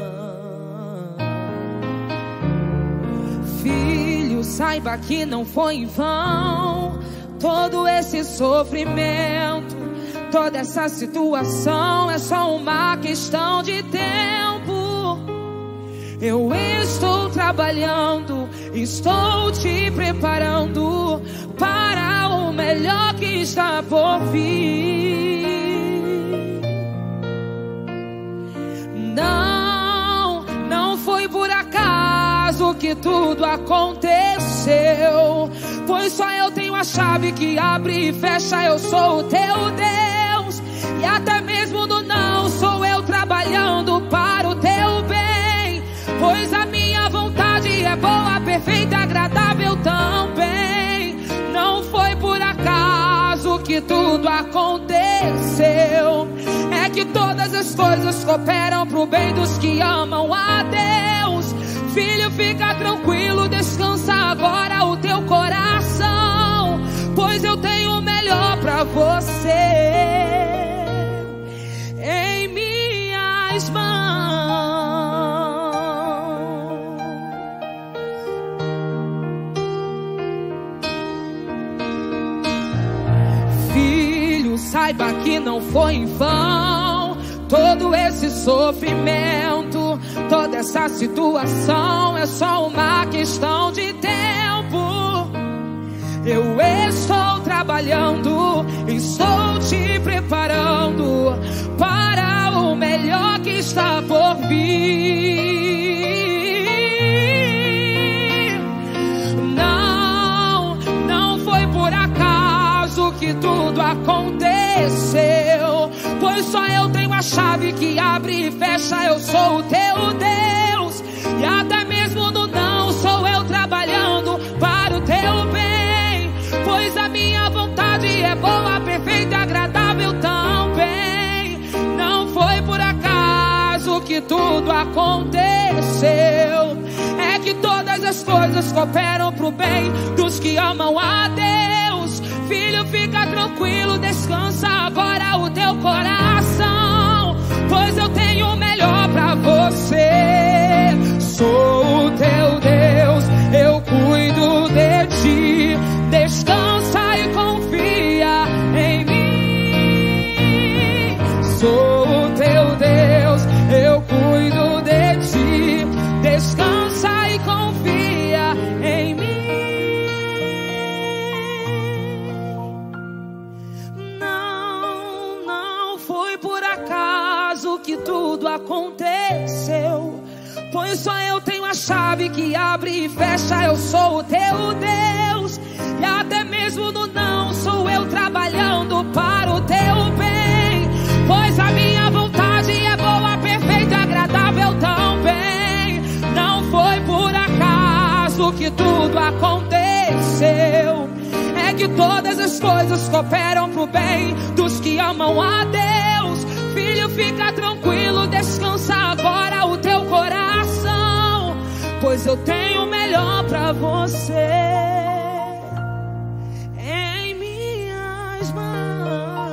Filho, saiba que não foi em vão todo esse sofrimento. Toda essa situação é só uma questão de tempo. Eu estou trabalhando, estou te preparando para o melhor que está por vir. que tudo aconteceu, pois só eu tenho a chave que abre e fecha. Eu sou o teu Deus, e até mesmo no não sou eu trabalhando para o teu bem, pois a minha vontade é boa, perfeita, agradável também. Não foi por acaso que tudo aconteceu, é que todas as coisas cooperam pro bem dos que amam a Deus. Filho, fica tranquilo, descansa agora o teu coração, pois eu tenho o melhor pra você em minhas mãos. Filho, saiba que não foi em vão todo esse sofrimento, toda essa situação é só uma questão de tempo. Eu estou trabalhando, estou te preparando para o melhor que está por vir. Não foi por acaso que tudo aconteceu, pois só eu tenho a chave que abre e fecha. Eu sou o teu Deus, e até mesmo no não sou eu trabalhando para o teu bem, pois a minha vontade é boa, perfeita, agradável também. Não foi por acaso que tudo aconteceu, é que todas as coisas cooperam pro bem dos que amam a Deus. Filho, fica tranquilo, descansa agora o teu coração, pois eu tenho o melhor pra você. Sou o teu Deus, eu cuido de ti, descansa e confia em mim. Sou o teu Deus, eu cuido de ti, descansa e confia em mim. Não foi por acaso que tudo aconteceu, pois só eu tenho a chave que abre e fecha. Eu sou o teu Deus, e até mesmo no não sou eu trabalhando para o teu bem, pois a minha vontade é boa, perfeita, agradável também. Não foi por acaso que tudo aconteceu, é que todas as coisas cooperam pro bem dos que amam a Deus. Filho, fica tranquilo, descansa agora o teu coração, pois eu tenho o melhor pra você em minhas mãos.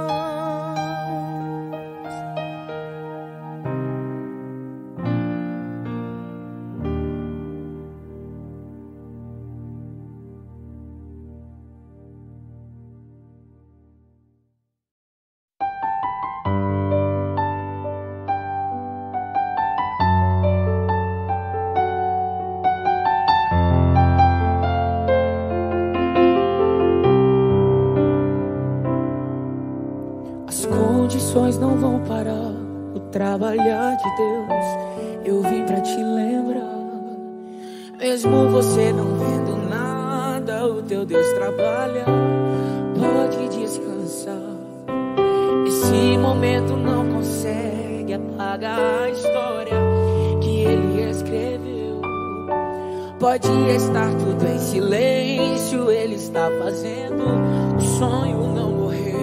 Não vão parar o trabalhar de Deus. Eu vim pra te lembrar, mesmo você não vendo nada, o teu Deus trabalha. Pode descansar, esse momento não consegue apagar a história que Ele escreveu. Pode estar tudo em silêncio, Ele está fazendo, o sonho não morreu.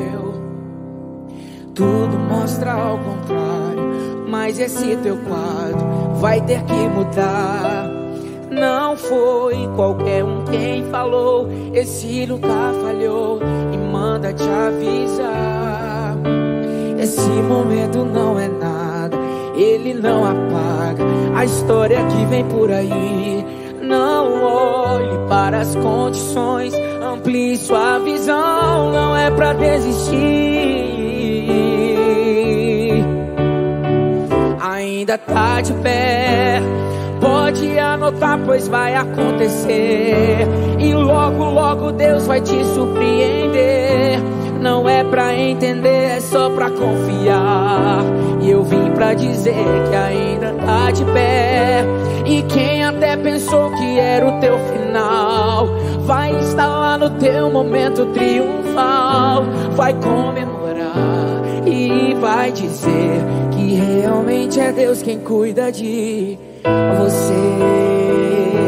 Tudo mostra ao contrário, mas esse teu quadro vai ter que mudar. Não foi qualquer um quem falou, esse nunca falhou e manda te avisar. Esse momento não é nada, ele não apaga a história que vem por aí. Não olhe para as condições, amplie sua visão, não é pra desistir. Ainda tá de pé, pode anotar, pois vai acontecer. E logo, logo Deus vai te surpreender. Não é pra entender, é só pra confiar. E eu vim pra dizer que ainda tá de pé. E quem até pensou que era o teu final vai estar lá no teu momento triunfal. Vai comemorar e vai dizer que realmente é Deus quem cuida de você.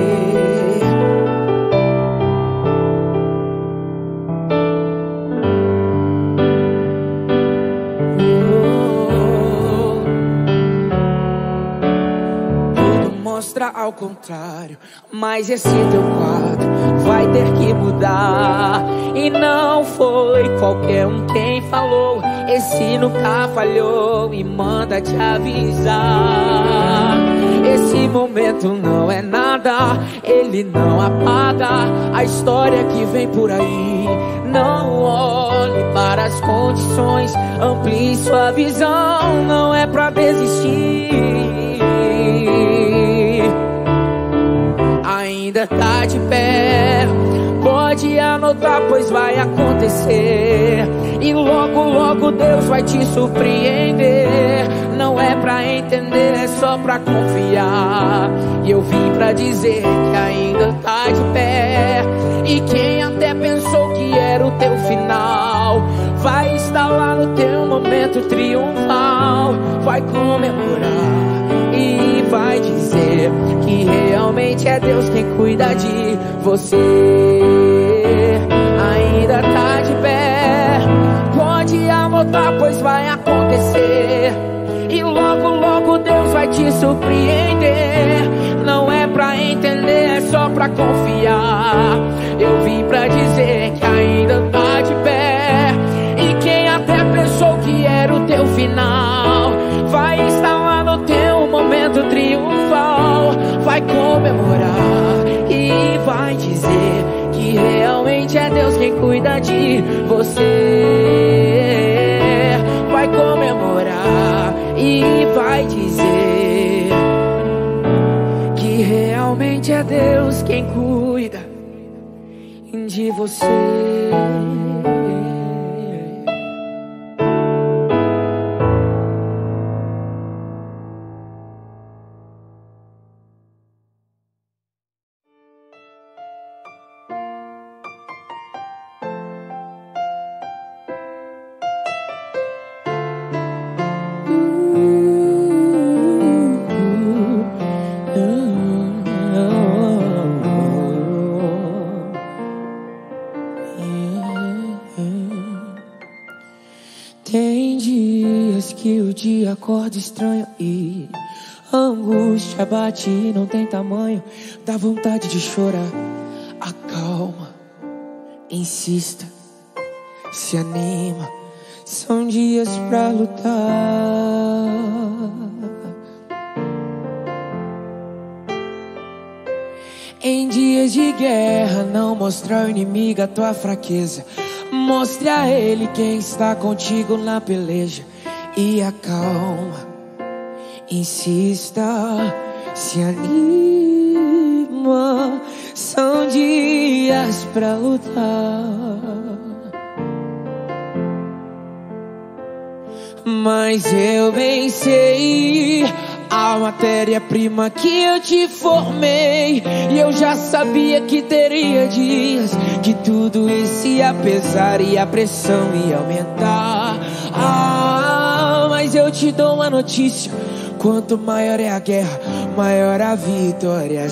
Mostra ao contrário, mas esse teu quadro vai ter que mudar. E não foi qualquer um quem falou, esse nunca falhou e manda te avisar. Esse momento não é nada, ele não apaga a história que vem por aí. Não olhe para as condições, amplie sua visão, não é pra desistir. Ainda tá de pé, pode anotar, pois vai acontecer. E logo, logo Deus vai te surpreender. Não é pra entender, é só pra confiar. E eu vim pra dizer que ainda tá de pé. E quem até pensou que era o teu final vai estar lá no teu momento triunfal. Vai comemorar e vai dizer que realmente é Deus quem cuida de você. Ainda tá de pé, pode anotar, pois vai acontecer. E logo, logo Deus vai te surpreender. Não é pra entender, é só pra confiar. Eu vim pra dizer que ainda tá de pé. E quem até pensou que era o teu final vai estar lá no teu momento triunfal. Vai comemorar e vai dizer que realmente é Deus quem cuida de você. Vai comemorar e vai dizer que realmente é Deus quem cuida de você. Tem dias que o dia acorda estranho e a angústia bate e não tem tamanho. Dá vontade de chorar. Acalma, insista, se anima. São dias pra lutar. Em dias de guerra, não mostra ao inimigo a tua fraqueza. Mostre a ele quem está contigo na peleja. E acalma, insista, se anima. São dias pra lutar. Mas eu bem sei a matéria-prima que eu te formei. E eu já sabia que teria dias que tudo isso ia pesar e a pressão ia aumentar. Mas eu te dou uma notícia: quanto maior é a guerra, maior a vitória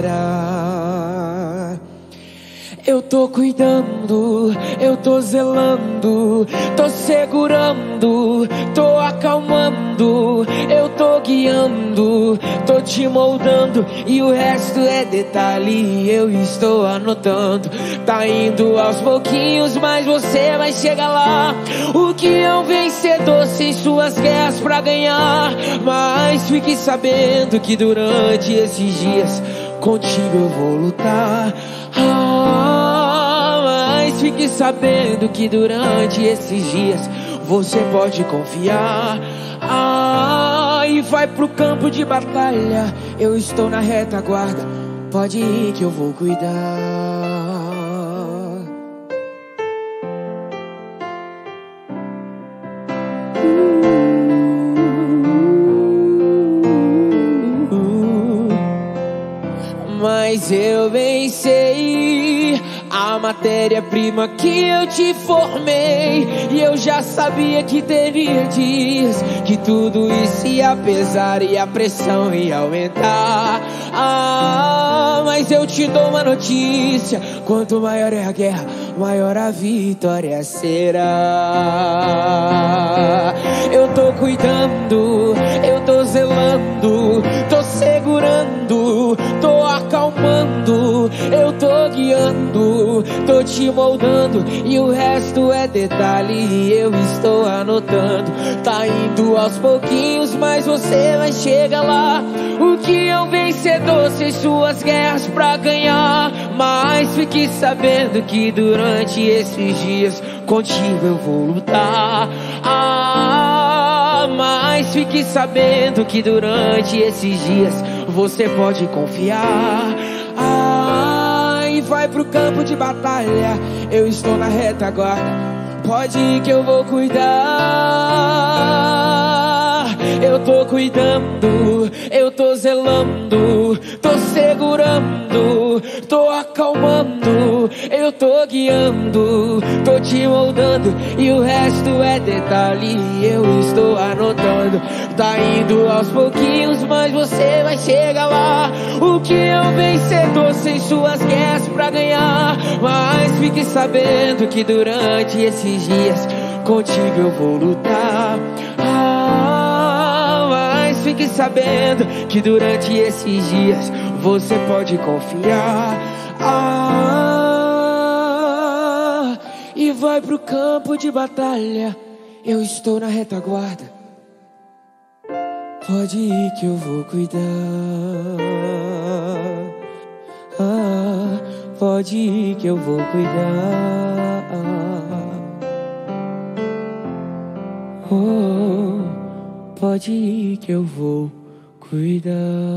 será. Eu tô cuidando, eu tô zelando, tô segurando, tô acalmando, eu tô guiando, tô te moldando e o resto é detalhe, eu estou anotando. Tá indo aos pouquinhos, mas você vai chegar lá. O que é um vencedor sem suas guerras pra ganhar? Mas fique sabendo que durante esses dias contigo eu vou lutar. Mas fique sabendo que durante esses dias você pode confiar. E vai pro campo de batalha, eu estou na retaguarda. Pode ir que eu vou cuidar. mas eu bem sei a matéria-prima que eu te formei. E eu já sabia que teria dias que tudo isso ia pesar e a pressão ia aumentar. Mas eu te dou uma notícia: quanto maior é a guerra, maior a vitória será. Eu tô cuidando, eu tô zelando, tô segurando, tô acalmando, eu tô guiando, tô te moldando, e o resto é detalhe e eu estou anotando. Tá indo aos pouquinhos, mas você vai chegar lá. O que é um vencedor sem suas guerras pra ganhar? Mas fique sabendo que durante esses dias contigo eu vou lutar. Mas fique sabendo que durante esses dias você pode confiar. E vai pro campo de batalha, eu estou na retaguarda. Pode ir que eu vou cuidar. Eu tô cuidando, eu tô zelando, tô segurando, tô acalmando, eu tô guiando, tô te moldando, e o resto é detalhe e eu estou anotando. Tá indo aos pouquinhos, mas você vai chegar lá. O que é um vencedor sem suas guerras pra ganhar? Mas fique sabendo que durante esses dias contigo eu vou lutar. Mas fique sabendo que durante esses dias você pode confiar. E vai pro campo de batalha, eu estou na retaguarda. Pode ir que eu vou cuidar. Pode ir que eu vou cuidar. Pode ir que eu vou cuidar.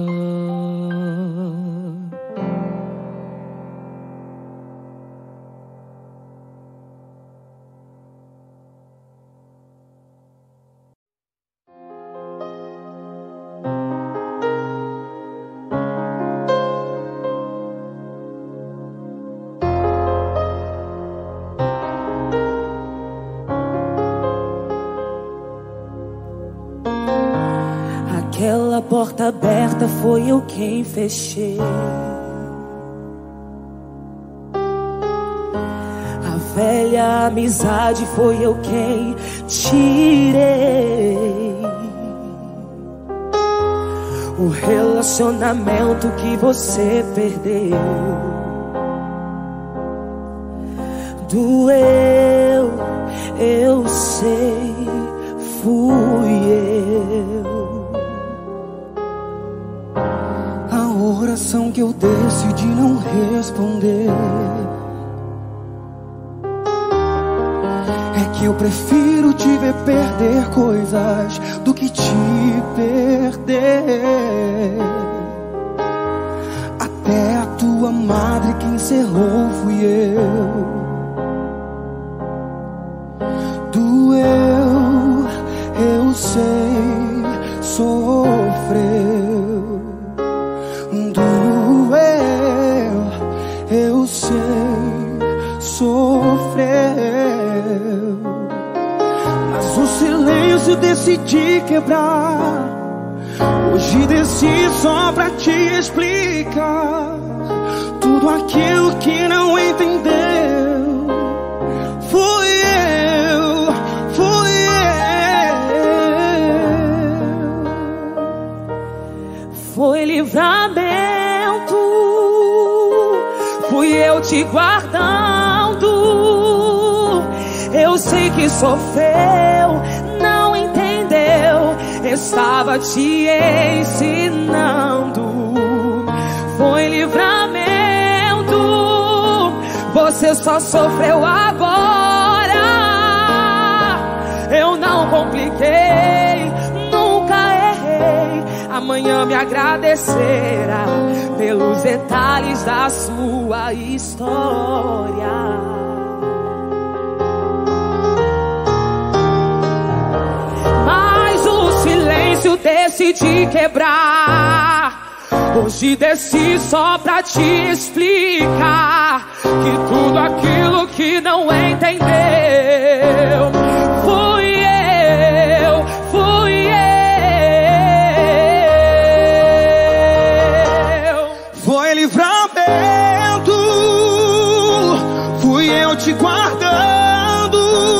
Aquela porta aberta foi eu quem fechei. A velha amizade foi eu quem tirei. O relacionamento que você perdeu doeu, eu sei, fui eu. Oração que eu decidi não responder é que eu prefiro te ver perder coisas do que te perder. Até a tua madre que encerrou fui eu. Doeu, eu sei, sofreu. Eu sei, sofreu, mas o silêncio decidi quebrar. Hoje desci só pra te explicar tudo aquilo que não entendeu. Fui eu, foi livramento. Fui eu te guardando. Eu sei que sofreu, não entendeu. Estava te ensinando. Foi livramento. Você só sofreu agora. Eu não compliquei, nunca errei. Amanhã me agradecerá pelos detalhes da sua história. Mas o silêncio decidi quebrar. Hoje desci só pra te explicar que tudo aquilo que não entendeu fui eu. Foi livramento, fui eu te guardando.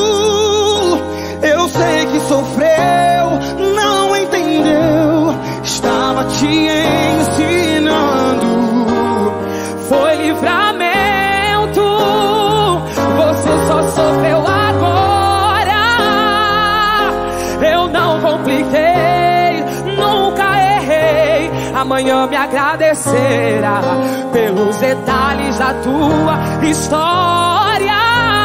Eu sei que sofreu, não entendeu, estava te ensinando. Foi livramento, você só sofreu agora. Eu não compliquei, nunca errei. Amanhã me agradecerá pelos detalhes da tua história.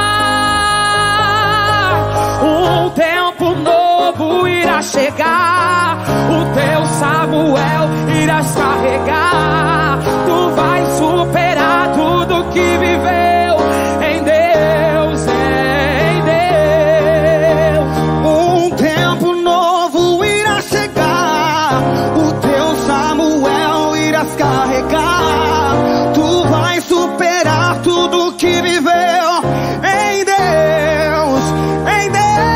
Um tempo novo irá chegar, o teu Samuel irás carregar. Tu vais superar tudo que viveu em Deus, em Deus. Um tempo novo irá chegar, o teu Samuel irás carregar. Tu vais superar tudo que viveu em Deus, em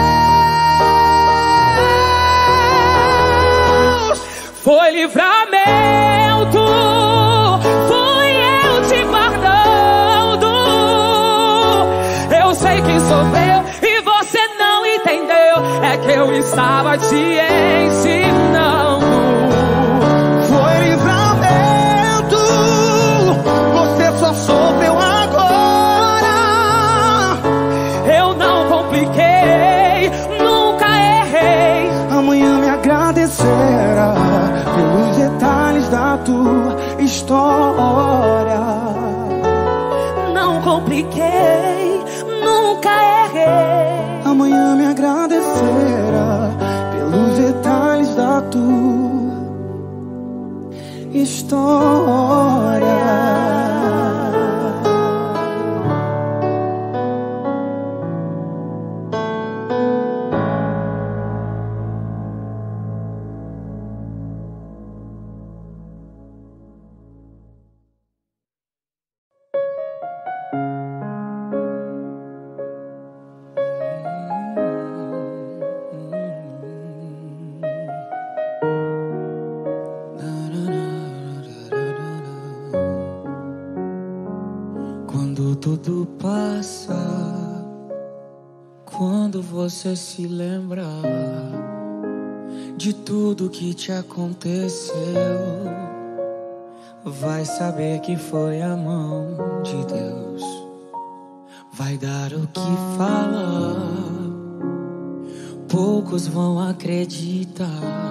Deus. Foi livramento, fui eu te guardando. Eu sei que sofreu e você não entendeu, é que eu estava te ensinando. Foi livramento, você só sofreu agora. Eu não compliquei, nunca errei. Amanhã me agradecerá pelos detalhes da tua história. Não compliquei, nunca errei. Amanhã me agradecerá pelos detalhes da tua história. Quando tudo passa, quando você se lembra de tudo que te aconteceu, vai saber que foi a mão de Deus. Vai dar o que falar, poucos vão acreditar,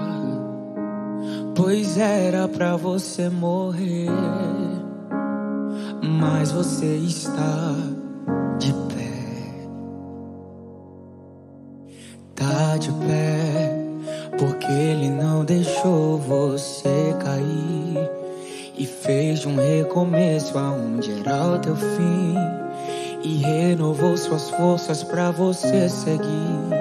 pois era pra você morrer, mas você está de pé. Tá de pé, porque Ele não deixou você cair e fez de um recomeço aonde era o teu fim, e renovou suas forças pra você seguir.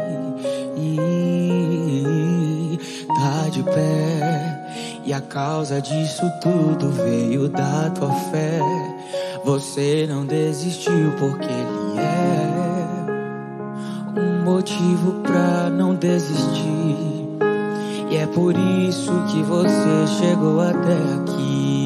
E tá de pé, e a causa disso tudo veio da tua fé. Você não desistiu porque Ele é um motivo pra não desistir, e é por isso que você chegou até aqui.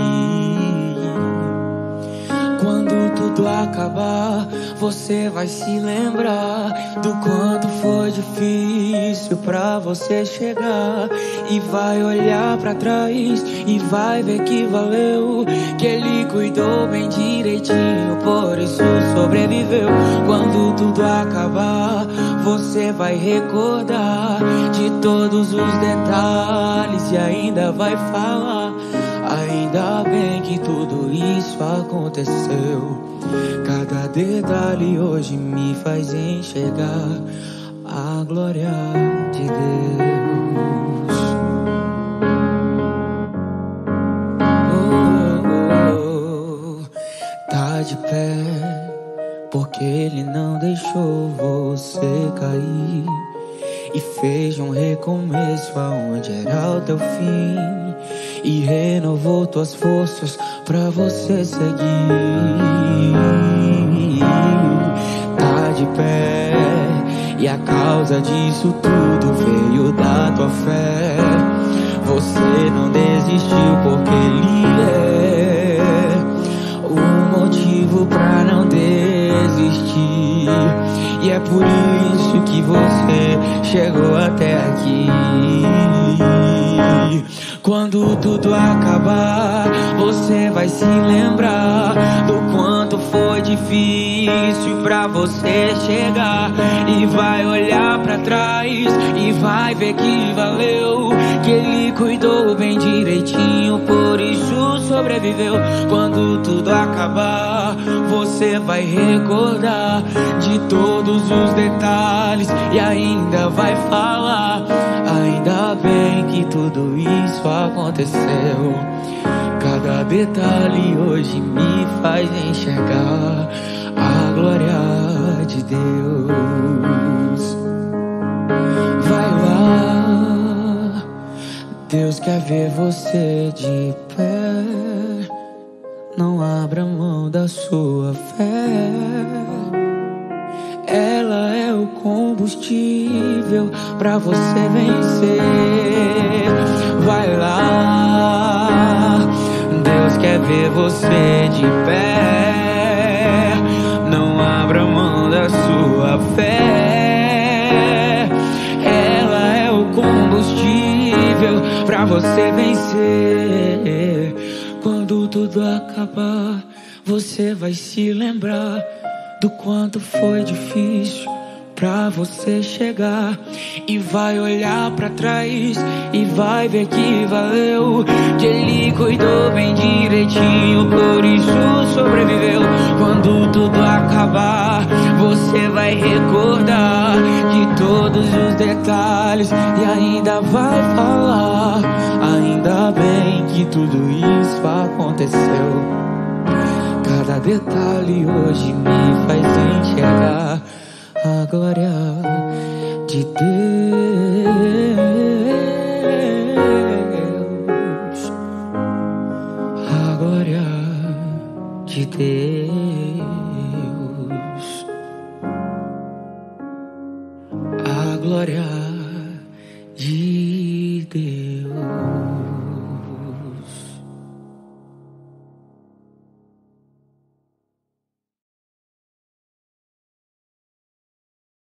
Quando tudo acabar, você vai se lembrar do quanto foi difícil pra você chegar, e vai olhar pra trás e vai ver que valeu, que Ele cuidou bem direitinho, por isso sobreviveu. Quando tudo acabar, você vai recordar de todos os detalhes e ainda vai falar: ainda bem que tudo isso aconteceu. Cada detalhe hoje me faz enxergar a glória de Deus. Tá de pé, porque Ele não deixou você cair e fez um recomeço aonde era o teu fim, e renovou tuas forças pra você seguir. Tá de pé e a causa disso tudo veio da tua fé. Você não desistiu porque Ele é o motivo pra não desistir. E é por isso que você chegou até aqui. Quando tudo acabar, você vai se lembrar do quanto foi difícil pra você chegar. E vai olhar pra trás e vai ver que valeu, que Ele cuidou bem direitinho, por isso sobreviveu. Quando tudo acabar, você vai recordar de todos os detalhes e ainda vai falar: ainda bem que tudo isso aconteceu. Cada detalhe hoje me faz enxergar a glória de Deus. Vai lá, Deus quer ver você de pé. Não abra mão da sua fé. Ela é o combustível pra você vencer. Vai lá, Deus quer ver você de pé. Não abra mão da sua fé. Ela é o combustível pra você vencer. Quando tudo acabar, você vai se lembrar do quanto foi difícil pra você chegar. E vai olhar pra trás e vai ver que valeu, que Ele cuidou bem direitinho, por isso sobreviveu. Quando tudo acabar, você vai recordar de todos os detalhes e ainda vai falar: ainda bem que tudo isso aconteceu. Cada detalhe hoje me faz enxergar a glória de Deus. A glória de Deus. A glória